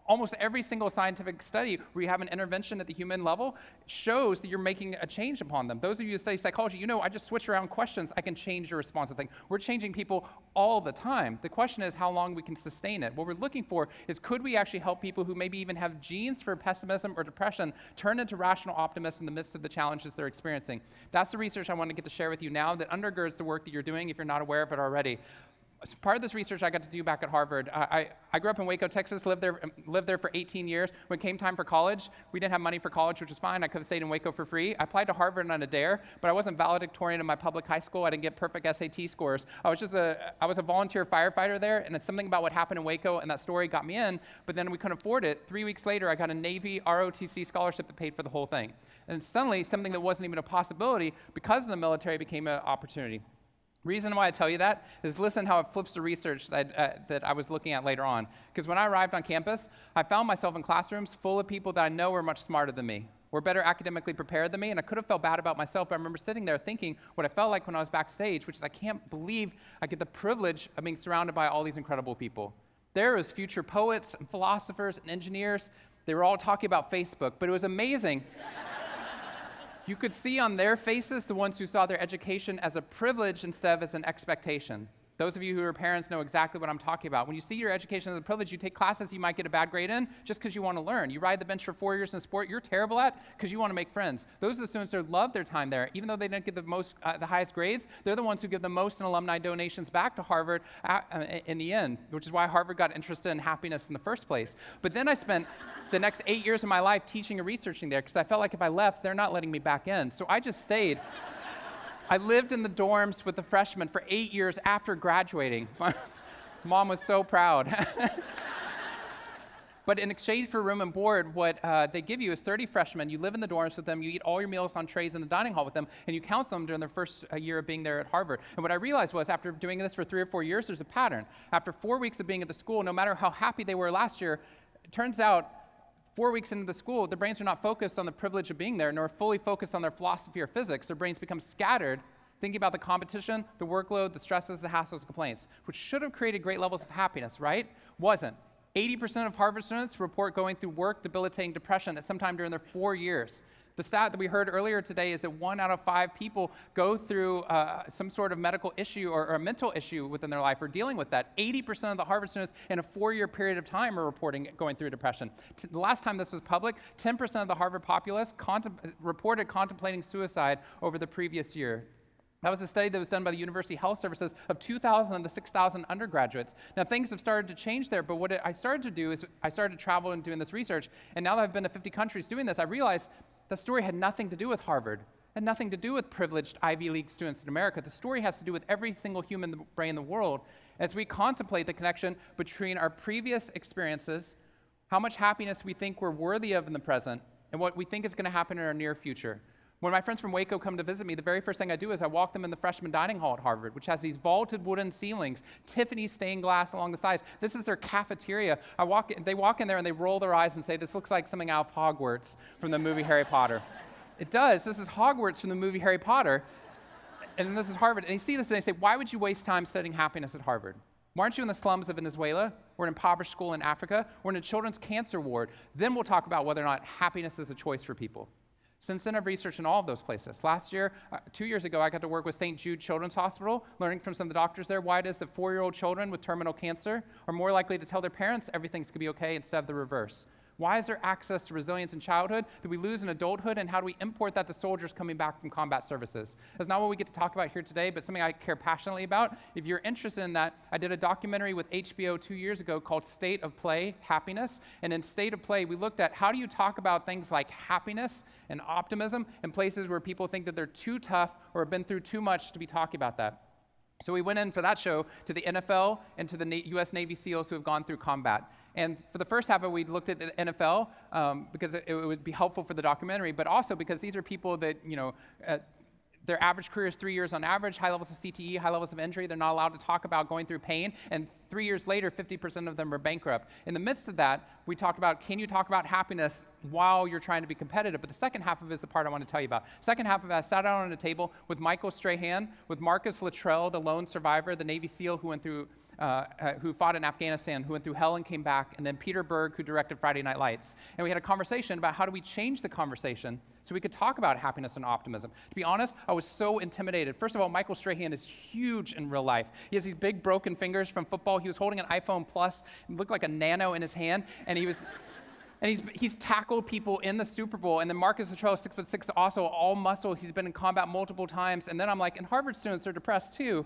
Almost every single scientific study where you have an intervention at the human level shows that you're making a change upon them. Those of you who study psychology, you know I just switch around questions, I can change your response to things. We're changing people all the time. The question is how long we can sustain it. What we're looking for is could we actually help people who maybe even have genes for pessimism or depression turn into rational optimists in the midst of the challenges they're experiencing. That's the research I want to get to share with you now that undergirds the work that you're doing if you're not aware of it already. As part of this research I got to do back at Harvard, I, I, I grew up in Waco, Texas, lived there, lived there for eighteen years. When it came time for college, we didn't have money for college, which was fine. I could have stayed in Waco for free. I applied to Harvard on a dare, but I wasn't valedictorian in my public high school. I didn't get perfect S A T scores. I was just a, I was a volunteer firefighter there, and it's something about what happened in Waco, and that story got me in, but then we couldn't afford it. Three weeks later, I got a Navy R O T C scholarship that paid for the whole thing. And suddenly, something that wasn't even a possibility because of the military became an opportunity. Reason why I tell you that is listen how it flips the research that, uh, that I was looking at later on. Because when I arrived on campus, I found myself in classrooms full of people that I know were much smarter than me, were better academically prepared than me, and I could have felt bad about myself, but I remember sitting there thinking what I felt like when I was backstage, which is I can't believe I get the privilege of being surrounded by all these incredible people. There was future poets and philosophers and engineers. They were all talking about Facebook, but it was amazing. You could see on their faces the ones who saw their education as a privilege instead of as an expectation. Those of you who are parents know exactly what I'm talking about. When you see your education as a privilege, you take classes you might get a bad grade in just because you want to learn. You ride the bench for four years in a sport you're terrible at because you want to make friends. Those are the students that love their time there. Even though they didn't get the most, uh, the highest grades, they're the ones who give the most in alumni donations back to Harvard at, uh, in the end, which is why Harvard got interested in happiness in the first place. But then I spent the next eight years of my life teaching and researching there because I felt like if I left, they're not letting me back in. So I just stayed. I lived in the dorms with the freshmen for eight years after graduating. My mom was so proud. But in exchange for room and board, what uh, they give you is thirty freshmen. You live in the dorms with them. You eat all your meals on trays in the dining hall with them, and you counsel them during their first uh, year of being there at Harvard. And what I realized was after doing this for three or four years, there's a pattern. After four weeks of being at the school, no matter how happy they were last year, it turns out Four weeks into the school, their brains are not focused on the privilege of being there, nor fully focused on their philosophy or physics. Their brains become scattered, thinking about the competition, the workload, the stresses, the hassles, the complaints, which should have created great levels of happiness, right? Wasn't. eighty percent of Harvard students report going through work debilitating depression at some time during their four years. The stat that we heard earlier today is that one out of five people go through uh, some sort of medical issue or, or a mental issue within their life or dealing with that. eighty percent of the Harvard students in a four-year period of time are reporting going through depression. T the last time this was public, ten percent of the Harvard populace contem reported contemplating suicide over the previous year. That was a study that was done by the University Health Services of two thousand of the six thousand undergraduates. Now, things have started to change there, but what it, I started to do is I started to travel and doing this research, and now that I've been to fifty countries doing this, I realized that story had nothing to do with Harvard, had nothing to do with privileged Ivy League students in America. The story has to do with every single human brain in the world as we contemplate the connection between our previous experiences, how much happiness we think we're worthy of in the present, and what we think is going to happen in our near future. When my friends from Waco come to visit me, the very first thing I do is I walk them in the freshman dining hall at Harvard, which has these vaulted wooden ceilings, Tiffany stained glass along the sides. This is their cafeteria. I walk in, they walk in there and they roll their eyes and say, this looks like something out of Hogwarts from the movie Harry Potter. It does. This is Hogwarts from the movie Harry Potter. And this is Harvard. And they see this and they say, why would you waste time studying happiness at Harvard? Why aren't you in the slums of Venezuela, or an impoverished school in Africa, or in a children's cancer ward? Then we'll talk about whether or not happiness is a choice for people. Since then, I've researched in all of those places. Last year, uh, two years ago, I got to work with Saint Jude Children's Hospital, learning from some of the doctors there why it is that four-year-old children with terminal cancer are more likely to tell their parents everything's going to be okay instead of the reverse. Why is there access to resilience in childhood that we lose in adulthood, and how do we import that to soldiers coming back from combat services? That's not what we get to talk about here today, but something I care passionately about. If you're interested in that, I did a documentary with H B O two years ago called State of Play, Happiness. And in State of Play, we looked at how do you talk about things like happiness and optimism in places where people think that they're too tough or have been through too much to be talking about that. So we went in for that show to the N F L and to the U S Navy SEALs who have gone through combat. And for the first half of it, we looked at the N F L um, because it, it would be helpful for the documentary, but also because these are people that, you know, uh, their average career is three years on average, high levels of C T E, high levels of injury. They're not allowed to talk about going through pain. And three years later, fifty percent of them are bankrupt. In the midst of that, we talked about, can you talk about happiness while you're trying to be competitive? But the second half of it is the part I want to tell you about. Second half of it, I sat down on a table with Michael Strahan, with Marcus Luttrell, the lone survivor, the Navy SEAL who went through uh, uh, who fought in Afghanistan, who went through hell and came back, and then Peter Berg, who directed Friday Night Lights. And we had a conversation about how do we change the conversation so we could talk about happiness and optimism. To be honest, I was so intimidated. First of all, Michael Strahan is huge in real life. He has these big broken fingers from football. He was holding an iPhone Plus, and looked like a nano in his hand, and he was, and he's he's tackled people in the Super Bowl. And then Marcus Luttrell, six foot six, also all muscle. He's been in combat multiple times. And then I'm like, and Harvard students are depressed too.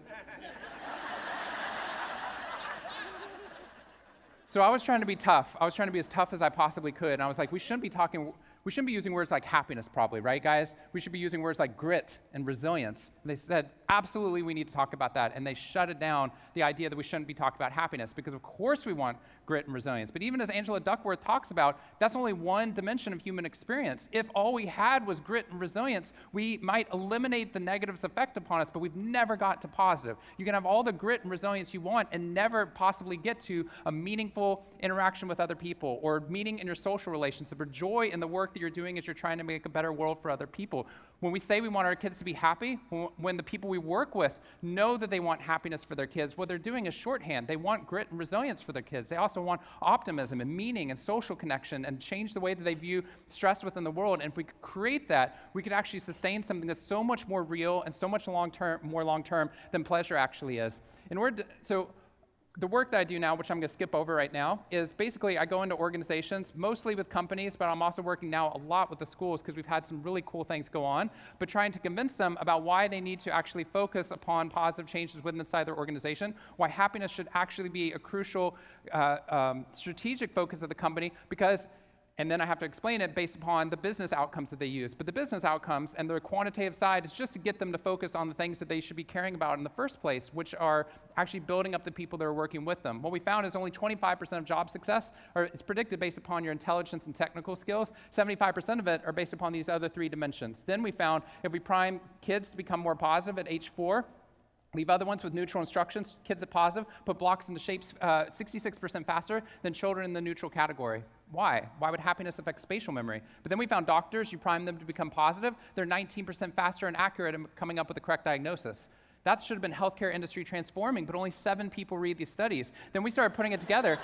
So I was trying to be tough. I was trying to be as tough as I possibly could. And I was like, we shouldn't be talking, we shouldn't be using words like happiness probably, right, guys? We should be using words like grit and resilience. And they said, absolutely, we need to talk about that. And they shut it down, the idea that we shouldn't be talking about happiness, because of course we want grit and resilience. But even as Angela Duckworth talks about, that's only one dimension of human experience. If all we had was grit and resilience, we might eliminate the negative effect upon us, but we've never got to positive. You can have all the grit and resilience you want and never possibly get to a meaningful interaction with other people, or meaning in your social relationship, or joy in the work that you're doing as you're trying to make a better world for other people. When we say we want our kids to be happy, when the people we work with know that they want happiness for their kids, what they're doing is shorthand. They want grit and resilience for their kids. They also want optimism and meaning and social connection, and change the way that they view stress within the world. And if we could create that, we could actually sustain something that's so much more real and so much long-term, more long-term than pleasure actually is. In order to, so the work that I do now, which I'm going to skip over right now, is basically I go into organizations, mostly with companies, but I'm also working now a lot with the schools because we've had some really cool things go on, but trying to convince them about why they need to actually focus upon positive changes within inside their organization, why happiness should actually be a crucial uh, um, strategic focus of the company, because and then I have to explain it based upon the business outcomes that they use. But the business outcomes and the quantitative side is just to get them to focus on the things that they should be caring about in the first place, which are actually building up the people that are working with them. What we found is only twenty-five percent of job success or is predicted based upon your intelligence and technical skills. seventy-five percent of it are based upon these other three dimensions. Then we found if we prime kids to become more positive at age four, leave other ones with neutral instructions, kids at positive, put blocks into shapes uh, sixty-six percent faster than children in the neutral category. Why? Why would happiness affect spatial memory? But then we found doctors, you prime them to become positive, they're nineteen percent faster and accurate in coming up with the correct diagnosis. That should have been healthcare industry transforming, but only seven people read these studies. Then we started putting it together.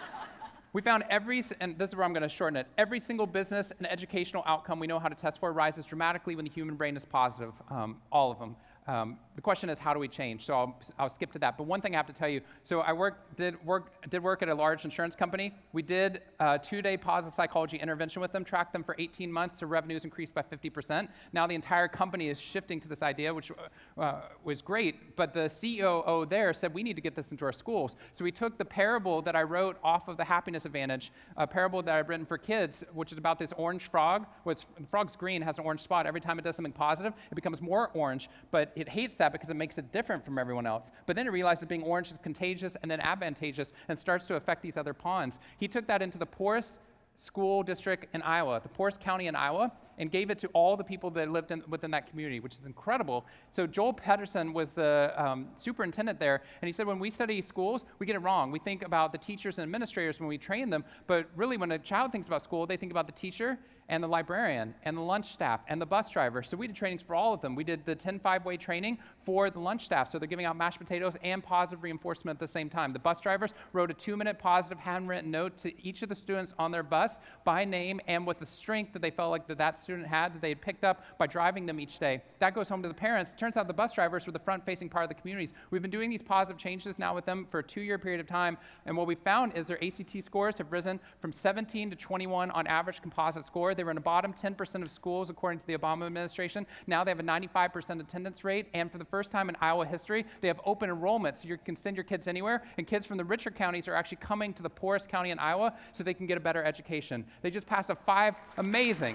We found every, and this is where I'm going to shorten it, every single business and educational outcome we know how to test for rises dramatically when the human brain is positive, um, all of them. Um, the question is, how do we change? So I'll, I'll skip to that. But one thing I have to tell you, so I work, did, work, did work at a large insurance company. We did a two-day positive psychology intervention with them, tracked them for eighteen months, so revenues increased by fifty percent. Now the entire company is shifting to this idea, which uh, was great, but the C O O there said, we need to get this into our schools. So we took the parable that I wrote off of the Happiness Advantage, a parable that I've written for kids, which is about this orange frog, which the frog's green, has an orange spot. Every time it does something positive, it becomes more orange, but it hates that because it makes it different from everyone else. But then it realizes being orange is contagious and then advantageous and starts to affect these other pawns. He took that into the poorest school district in Iowa, the poorest county in Iowa, and gave it to all the people that lived in, within that community, which is incredible. So Joel Pedersen was the um, superintendent there, and he said, when we study schools, we get it wrong. We think about the teachers and administrators when we train them, but really when a child thinks about school, they think about the teacher and the librarian and the lunch staff and the bus driver. So we did trainings for all of them. We did the ten five-way training for the lunch staff, so they're giving out mashed potatoes and positive reinforcement at the same time. The bus drivers wrote a two-minute positive handwritten note to each of the students on their bus by name and with the strength that they felt like that, that student had that they had picked up by driving them each day. That goes home to the parents. It turns out the bus drivers were the front-facing part of the communities. We've been doing these positive changes now with them for a two-year period of time, and what we found is their A C T scores have risen from seventeen to twenty-one on average composite score. They were in the bottom ten percent of schools according to the Obama administration. Now they have a ninety-five percent attendance rate, and for the first time in Iowa history, they have open enrollment, so you can send your kids anywhere, and kids from the richer counties are actually coming to the poorest county in Iowa so they can get a better education. They just passed a five, amazing.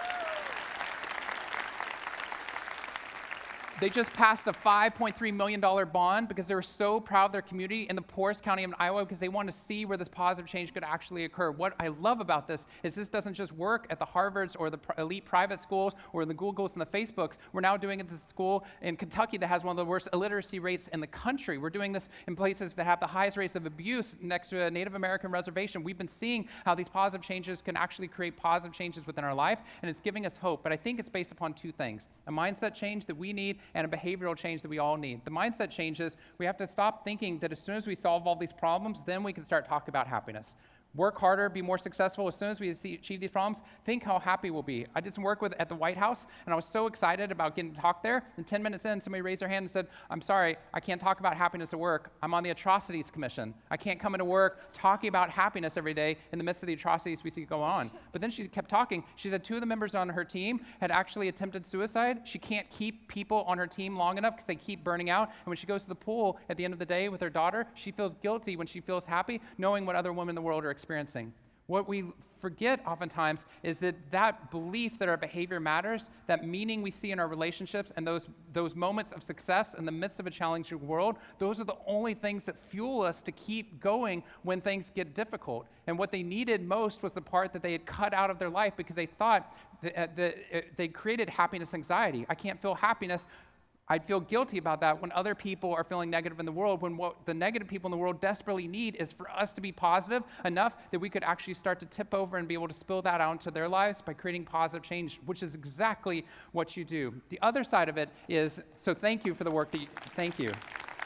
They just passed a five point three million dollar bond because they were so proud of their community in the poorest county of Iowa because they wanted to see where this positive change could actually occur. What I love about this is this doesn't just work at the Harvards or the elite private schools or the Googles and the Facebooks. We're now doing it at the school in Kentucky that has one of the worst illiteracy rates in the country. We're doing this in places that have the highest rates of abuse next to a Native American reservation. We've been seeing how these positive changes can actually create positive changes within our life, and it's giving us hope. But I think it's based upon two things: a mindset change that we need and a behavioral change that we all need. The mindset changes. We have to stop thinking that as soon as we solve all these problems, then we can start talking about happiness. Work harder, be more successful. As soon as we see, achieve these problems, think how happy we'll be. I did some work with at the White House, and I was so excited about getting to talk there. And ten minutes in, somebody raised their hand and said, I'm sorry, I can't talk about happiness at work. I'm on the Atrocities Commission. I can't come into work talking about happiness every day in the midst of the atrocities we see go on. But then she kept talking. She said two of the members on her team had actually attempted suicide. She can't keep people on her team long enough because they keep burning out. And when she goes to the pool at the end of the day with her daughter, she feels guilty when she feels happy, knowing what other women in the world are experiencing. What we forget oftentimes is that that belief that our behavior matters, that meaning we see in our relationships, and those, those moments of success in the midst of a challenging world, those are the only things that fuel us to keep going when things get difficult. And what they needed most was the part that they had cut out of their life because they thought that, that uh, they created happiness anxiety. I can't feel happiness. I'd feel guilty about that when other people are feeling negative in the world, when what the negative people in the world desperately need is for us to be positive enough that we could actually start to tip over and be able to spill that out into their lives by creating positive change, which is exactly what you do. The other side of it is, so thank you for the work that you, thank you.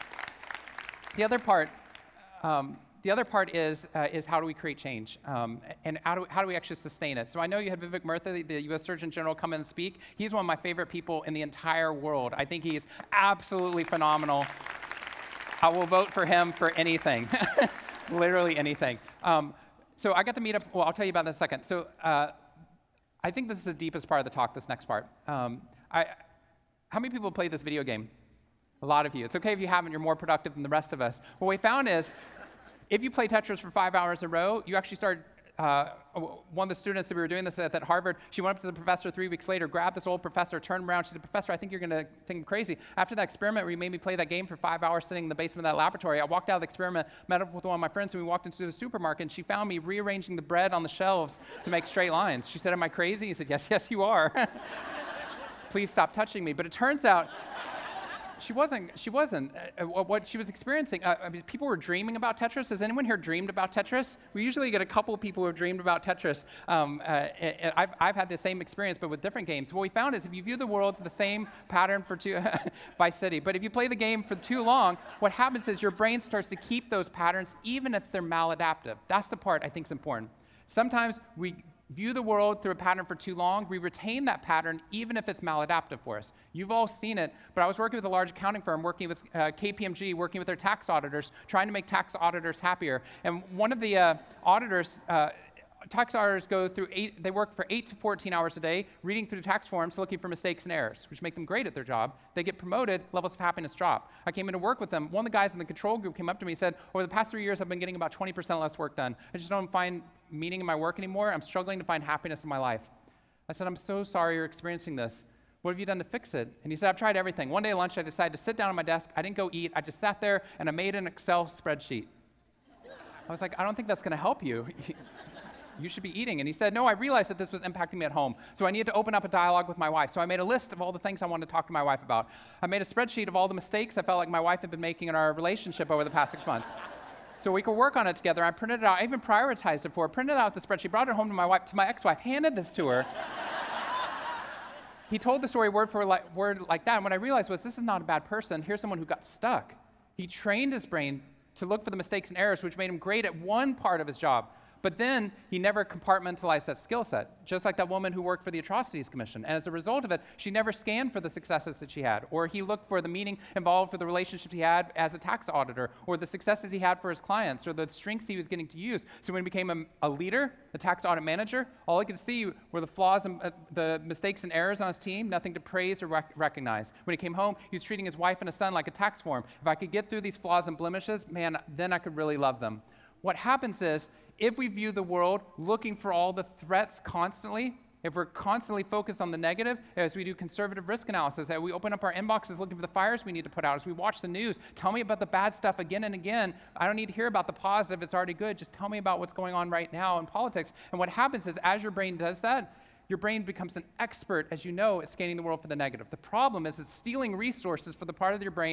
The other part, um, The other part is, uh, is how do we create change, um, and how do, how do we actually sustain it? So I know you had Vivek Murthy, the, the U S Surgeon General, come in and speak. He's one of my favorite people in the entire world. I think he's absolutely phenomenal. I will vote for him for anything, literally anything. Um, so I got to meet up, well, I'll tell you about that in a second. So uh, I think this is the deepest part of the talk, this next part. Um, I, how many people play this video game? A lot of you. It's okay if you haven't, you're more productive than the rest of us. What we found is, if you play Tetris for five hours in a row, you actually start, uh, one of the students that we were doing this at at Harvard, she went up to the professor three weeks later, grabbed this old professor, turned around, she said, Professor, I think you're gonna think I'm crazy. After that experiment where you made me play that game for five hours sitting in the basement of that laboratory, I walked out of the experiment, met up with one of my friends, and we walked into the supermarket, and she found me rearranging the bread on the shelves to make straight lines. She said, am I crazy? He said, yes, yes, you are. Please stop touching me. But it turns out, She wasn't, she wasn't. Uh, what she was experiencing, uh, I mean, people were dreaming about Tetris. Has anyone here dreamed about Tetris? We usually get a couple of people who have dreamed about Tetris. Um, uh, and I've, I've had the same experience, but with different games. What we found is if you view the world the same pattern for two, Vice City, but if you play the game for too long, what happens is your brain starts to keep those patterns even if they're maladaptive. That's the part I think is important. Sometimes we view the world through a pattern for too long, we retain that pattern even if it's maladaptive for us. You've all seen it, but I was working with a large accounting firm, working with uh, K P M G, working with their tax auditors, trying to make tax auditors happier. And one of the uh, auditors, uh, tax auditors go through eight, they work for eight to fourteen hours a day, reading through tax forms, looking for mistakes and errors, which make them great at their job. They get promoted, levels of happiness drop. I came in to work with them. One of the guys in the control group came up to me and said, over the past three years, I've been getting about twenty percent less work done. I just don't find meaning in my work anymore. I'm struggling to find happiness in my life. I said, I'm so sorry you're experiencing this. What have you done to fix it? And he said, I've tried everything. One day at lunch, I decided to sit down at my desk. I didn't go eat. I just sat there, and I made an Excel spreadsheet. I was like, I don't think that's going to help you. You should be eating. And he said, no, I realized that this was impacting me at home. So I needed to open up a dialogue with my wife. So I made a list of all the things I wanted to talk to my wife about. I made a spreadsheet of all the mistakes I felt like my wife had been making in our relationship over the past six months. So we could work on it together. I printed it out. I even prioritized it for her. Printed out the spreadsheet, brought it home to my wife, to my ex-wife, handed this to her. He told the story word for like, word like that. And what I realized was this is not a bad person. Here's someone who got stuck. He trained his brain to look for the mistakes and errors, which made him great at one part of his job. But then he never compartmentalized that skill set, just like that woman who worked for the Atrocities Commission. And as a result of it, she never scanned for the successes that she had, or he looked for the meaning involved for the relationships he had as a tax auditor, or the successes he had for his clients, or the strengths he was getting to use. So when he became a, a leader, a tax audit manager, all he could see were the flaws and uh, the mistakes and errors on his team, nothing to praise or rec recognize. When he came home, he was treating his wife and his son like a tax form. If I could get through these flaws and blemishes, man, then I could really love them. What happens is, if we view the world looking for all the threats constantly, if we're constantly focused on the negative, as we do conservative risk analysis, as we open up our inboxes looking for the fires we need to put out, as we watch the news, tell me about the bad stuff again and again. I don't need to hear about the positive, it's already good. Just tell me about what's going on right now in politics. And what happens is, as your brain does that, your brain becomes an expert, as you know, at scanning the world for the negative. The problem is it's stealing resources for the part of your brain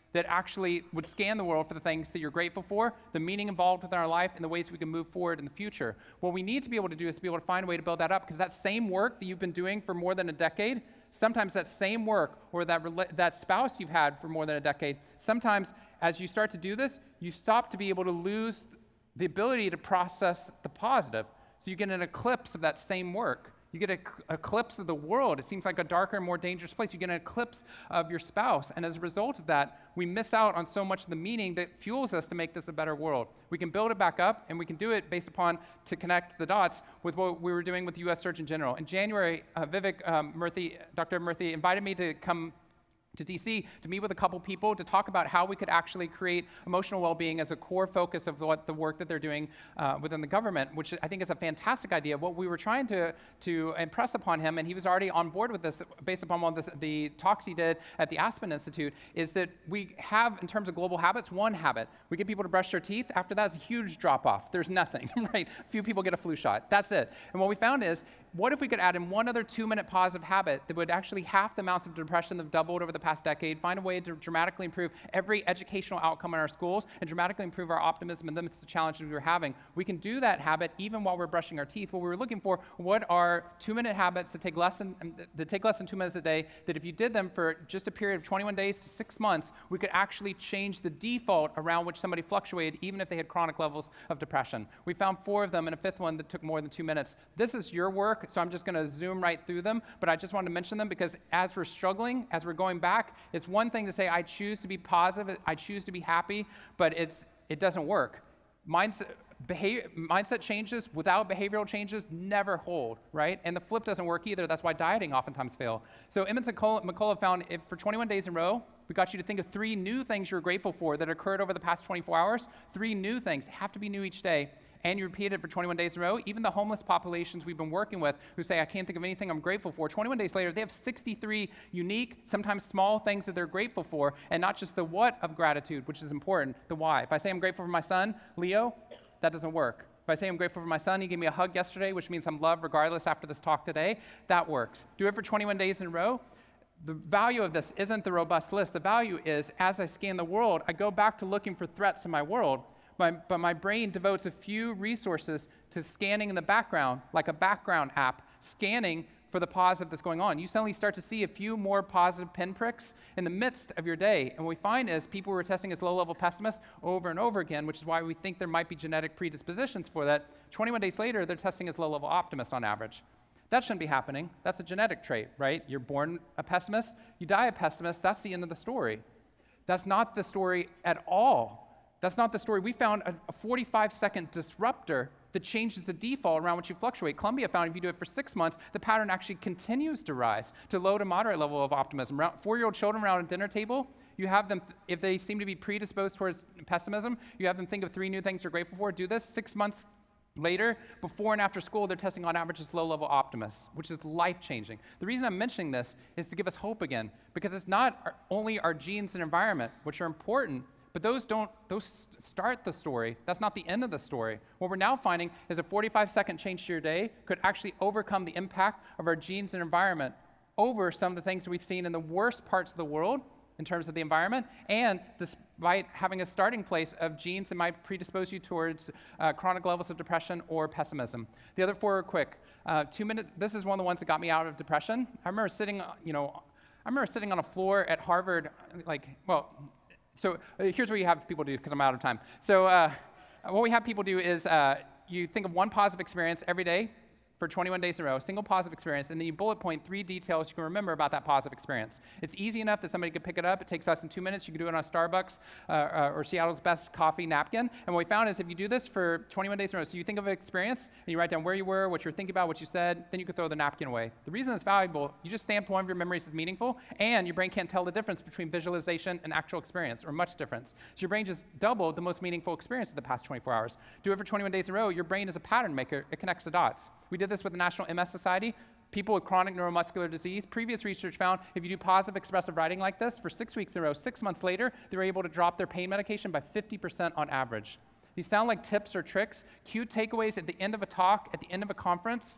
that actually would scan the world for the things that you're grateful for, the meaning involved within our life, and the ways we can move forward in the future. What we need to be able to do is to be able to find a way to build that up, because that same work that you've been doing for more than a decade, sometimes that same work or that, that spouse you've had for more than a decade, sometimes as you start to do this, you stop to be able to lose the ability to process the positive. So you get an eclipse of that same work. You get an eclipse of the world. It seems like a darker and more dangerous place. You get an eclipse of your spouse. And as a result of that, we miss out on so much of the meaning that fuels us to make this a better world. We can build it back up, and we can do it based upon, to connect the dots with what we were doing with the U S Surgeon General. In January, uh, Vivek um, Murthy, Doctor Murthy invited me to come to D C to meet with a couple people to talk about how we could actually create emotional well-being as a core focus of what the work that they're doing uh, within the government, which I think is a fantastic idea. What we were trying to, to impress upon him, and he was already on board with this based upon one of the, the talks he did at the Aspen Institute, is that we have, in terms of global habits, one habit. We get people to brush their teeth. After that, it's a huge drop-off. There's nothing, right? A few people get a flu shot. That's it. And what we found is, what if we could add in one other two-minute positive habit that would actually half the amounts of depression that have doubled over the past decade, find a way to dramatically improve every educational outcome in our schools, and dramatically improve our optimism and limits the challenges we were having. We can do that habit even while we're brushing our teeth. What we were looking for, what are two-minute habits that take less than that take less than two minutes a day, that if you did them for just a period of twenty-one days to six months, we could actually change the default around which somebody fluctuated, even if they had chronic levels of depression. We found four of them, and a fifth one that took more than two minutes. This is your work, so I'm just going to zoom right through them, but I just wanted to mention them because as we're struggling, as we're going back, it's one thing to say, I choose to be positive, I choose to be happy, but it's, it doesn't work. Mindset, behavior, mindset changes without behavioral changes never hold, right? And the flip doesn't work either. That's why dieting oftentimes fails. So Emmons and McCullough found if for twenty-one days in a row, we got you to think of three new things you're grateful for that occurred over the past twenty-four hours, three new things, have to be new each day, and you repeat it for twenty-one days in a row. Even the homeless populations we've been working with who say, I can't think of anything I'm grateful for, twenty-one days later, they have sixty-three unique, sometimes small things that they're grateful for, and not just the what of gratitude, which is important, the why. If I say I'm grateful for my son, Leo, that doesn't work. If I say I'm grateful for my son, he gave me a hug yesterday, which means I'm loved regardless after this talk today, that works. Do it for twenty-one days in a row. The value of this isn't the robust list. The value is, as I scan the world, I go back to looking for threats in my world, My, but my brain devotes a few resources to scanning in the background, like a background app, scanning for the positive that's going on. You suddenly start to see a few more positive pinpricks in the midst of your day. And what we find is people who are testing as low-level pessimists over and over again, which is why we think there might be genetic predispositions for that. twenty-one days later, they're testing as low-level optimists on average. That shouldn't be happening. That's a genetic trait, right? You're born a pessimist, you die a pessimist, that's the end of the story. That's not the story at all. That's not the story. We found a forty-five second disruptor that changes the default around which you fluctuate. Columbia found if you do it for six months, the pattern actually continues to rise to low to moderate level of optimism. Four-year-old children around a dinner table, you have them, if they seem to be predisposed towards pessimism, you have them think of three new things they're grateful for. Do this six months later, before and after school, they're testing on average as low-level optimists, which is life-changing. The reason I'm mentioning this is to give us hope again, because it's not our, only our genes and environment, which are important, but those don't, those start the story. That's not the end of the story. What we're now finding is a forty-five second change to your day could actually overcome the impact of our genes and environment over some of the things that we've seen in the worst parts of the world in terms of the environment, and despite having a starting place of genes that might predispose you towards uh, chronic levels of depression or pessimism. The other four are quick. Uh, two minutes, this is one of the ones that got me out of depression. I remember sitting, you know, I remember sitting on a floor at Harvard, like, well, so uh, here's what you have people do, because I'm out of time. So uh, what we have people do is uh, you think of one positive experience every day for twenty-one days in a row, a single positive experience, and then you bullet point three details you can remember about that positive experience. It's easy enough that somebody could pick it up. It takes less than two minutes. You can do it on a Starbucks uh, uh, or Seattle's Best Coffee napkin. And what we found is if you do this for twenty-one days in a row, so you think of an experience, and you write down where you were, what you were thinking about, what you said, then you could throw the napkin away. The reason it's valuable, you just stamped one of your memories as meaningful, and your brain can't tell the difference between visualization and actual experience, or much difference. So your brain just doubled the most meaningful experience of the past twenty-four hours. Do it for twenty-one days in a row, your brain is a pattern maker. It connects the dots. We did this with the National M S Society. People with chronic neuromuscular disease, previous research found if you do positive expressive writing like this for six weeks in a row, six months later, they were able to drop their pain medication by fifty percent on average. These sound like tips or tricks, cute takeaways at the end of a talk, at the end of a conference.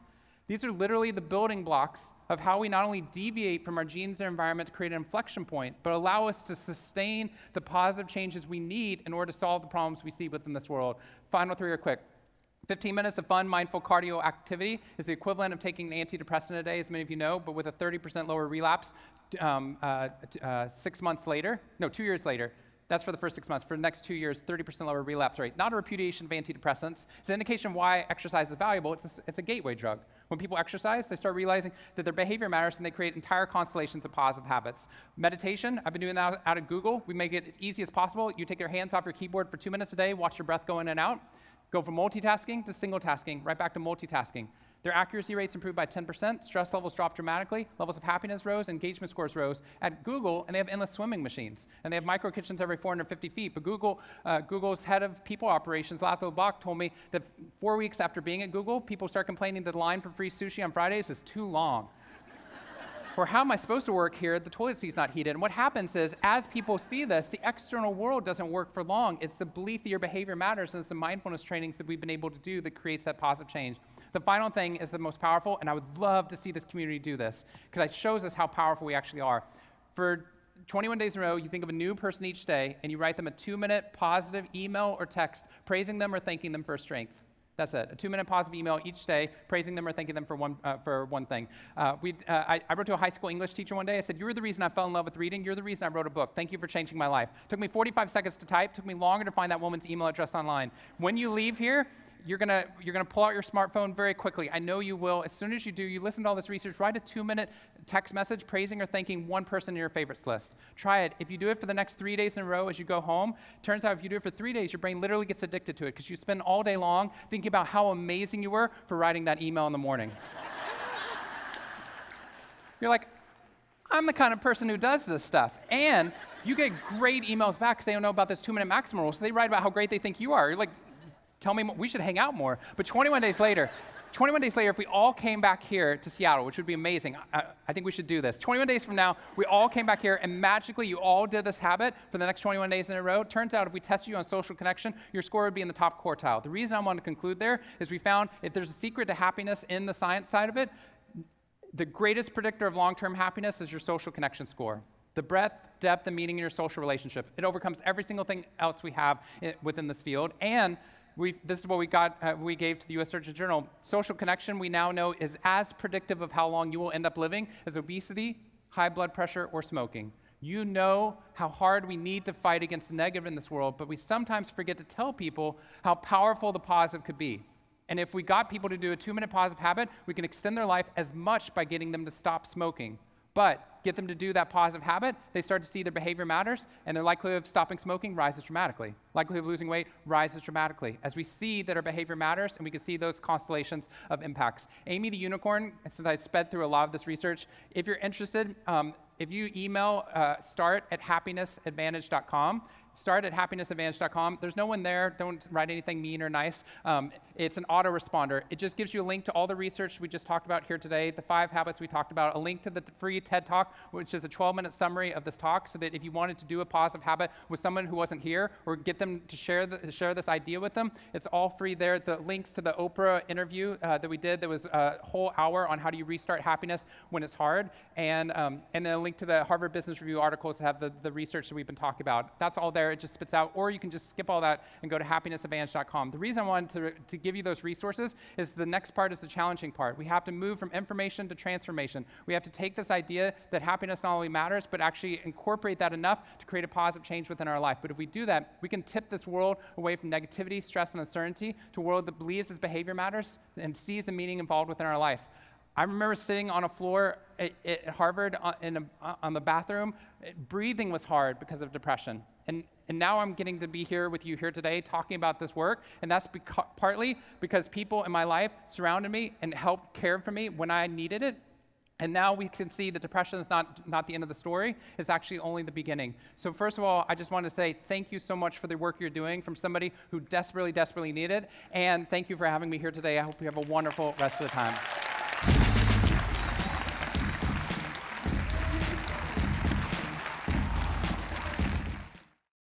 These are literally the building blocks of how we not only deviate from our genes and environment to create an inflection point, but allow us to sustain the positive changes we need in order to solve the problems we see within this world. Final three are quick. fifteen minutes of fun, mindful cardio activity is the equivalent of taking an antidepressant a day, as many of you know, but with a thirty percent lower relapse um, uh, uh, six months later, no, two years later. That's for the first six months. For the next two years, thirty percent lower relapse rate. Not a repudiation of antidepressants. It's an indication of why exercise is valuable. It's a, it's a gateway drug. When people exercise, they start realizing that their behavior matters, and they create entire constellations of positive habits. Meditation, I've been doing that out of Google. We make it as easy as possible. You take your hands off your keyboard for two minutes a day, watch your breath go in and out. Go from multitasking to single tasking, right back to multitasking. Their accuracy rates improved by ten percent, stress levels dropped dramatically, levels of happiness rose, engagement scores rose. At Google, and they have endless swimming machines, and they have micro kitchens every four hundred fifty feet, but Google, uh, Google's head of people operations, Laszlo Bock, told me that four weeks after being at Google, people start complaining that the line for free sushi on Fridays is too long. Or how am I supposed to work here? The toilet seat's not heated. And what happens is, as people see this, the external world doesn't work for long. It's the belief that your behavior matters, and it's the mindfulness trainings that we've been able to do that creates that positive change. The final thing is the most powerful, and I would love to see this community do this, because it shows us how powerful we actually are. For twenty-one days in a row, you think of a new person each day, and you write them a two-minute positive email or text, praising them or thanking them for strength. That's it. A two-minute positive email each day, praising them or thanking them for one, uh, for one thing. Uh, we, uh, I, I wrote to a high school English teacher one day. I said, "You're the reason I fell in love with reading. You're the reason I wrote a book. Thank you for changing my life." Took me forty-five seconds to type. Took me longer to find that woman's email address online. When you leave here, you're gonna, you're gonna pull out your smartphone very quickly. I know you will. As soon as you do, you listen to all this research, write a two-minute text message praising or thanking one person in your favorites list. Try it. If you do it for the next three days in a row as you go home, turns out if you do it for three days, your brain literally gets addicted to it, because you spend all day long thinking about how amazing you were for writing that email in the morning. You're like, I'm the kind of person who does this stuff. And you get great emails back because they don't know about this two-minute maximum rule, so they write about how great they think you are. You're like, tell me more. We should hang out more. But twenty-one days later, twenty-one days later, if we all came back here to Seattle, which would be amazing, I, I think we should do this. twenty-one days from now, we all came back here, and magically you all did this habit for the next twenty-one days in a row. Turns out if we tested you on social connection, your score would be in the top quartile. The reason I want to conclude there is we found if there's a secret to happiness in the science side of it, the greatest predictor of long-term happiness is your social connection score. The breadth, depth, and meaning in your social relationship. It overcomes every single thing else we have in, within this field. And We've, this is what we got. Uh, we gave to the U S Surgeon General. Social connection, we now know, is as predictive of how long you will end up living as obesity, high blood pressure, or smoking. You know how hard we need to fight against the negative in this world, but we sometimes forget to tell people how powerful the positive could be. And if we got people to do a two-minute positive habit, we can extend their life as much by getting them to stop smoking. But get them to do that positive habit, they start to see their behavior matters, and their likelihood of stopping smoking rises dramatically. Likelihood of losing weight rises dramatically as we see that our behavior matters, and we can see those constellations of impacts. Amy the Unicorn, since I sped through a lot of this research, if you're interested, um, if you email uh, start at happiness advantage dot com, start at happiness advantage dot com. There's no one there. Don't write anything mean or nice. Um, it's an autoresponder. It just gives you a link to all the research we just talked about here today, the five habits we talked about, a link to the free TED Talk, which is a twelve-minute summary of this talk, so that if you wanted to do a positive habit with someone who wasn't here, or get them to share, the, share this idea with them, it's all free there. The links to the Oprah interview uh, that we did, that was a whole hour on how do you restart happiness when it's hard, and, um, and then a link to the Harvard Business Review articles that have the, the research that we've been talking about. That's all there. It just spits out, or you can just skip all that and go to happiness advantage dot com. The reason I wanted to, to give you those resources is the next part is the challenging part. We have to move from information to transformation. We have to take this idea that happiness not only matters, but actually incorporate that enough to create a positive change within our life. But if we do that, we can tip this world away from negativity, stress, and uncertainty to a world that believes its behavior matters and sees the meaning involved within our life. I remember sitting on a floor at, at Harvard on, in a, on the bathroom. Breathing was hard because of depression. And, and now I'm getting to be here with you here today talking about this work. And that's beca- partly because people in my life surrounded me and helped care for me when I needed it. And now we can see that depression is not, not the end of the story. It's actually only the beginning. So first of all, I just want to say thank you so much for the work you're doing from somebody who desperately, desperately needed it. And thank you for having me here today. I hope you have a wonderful rest of the time.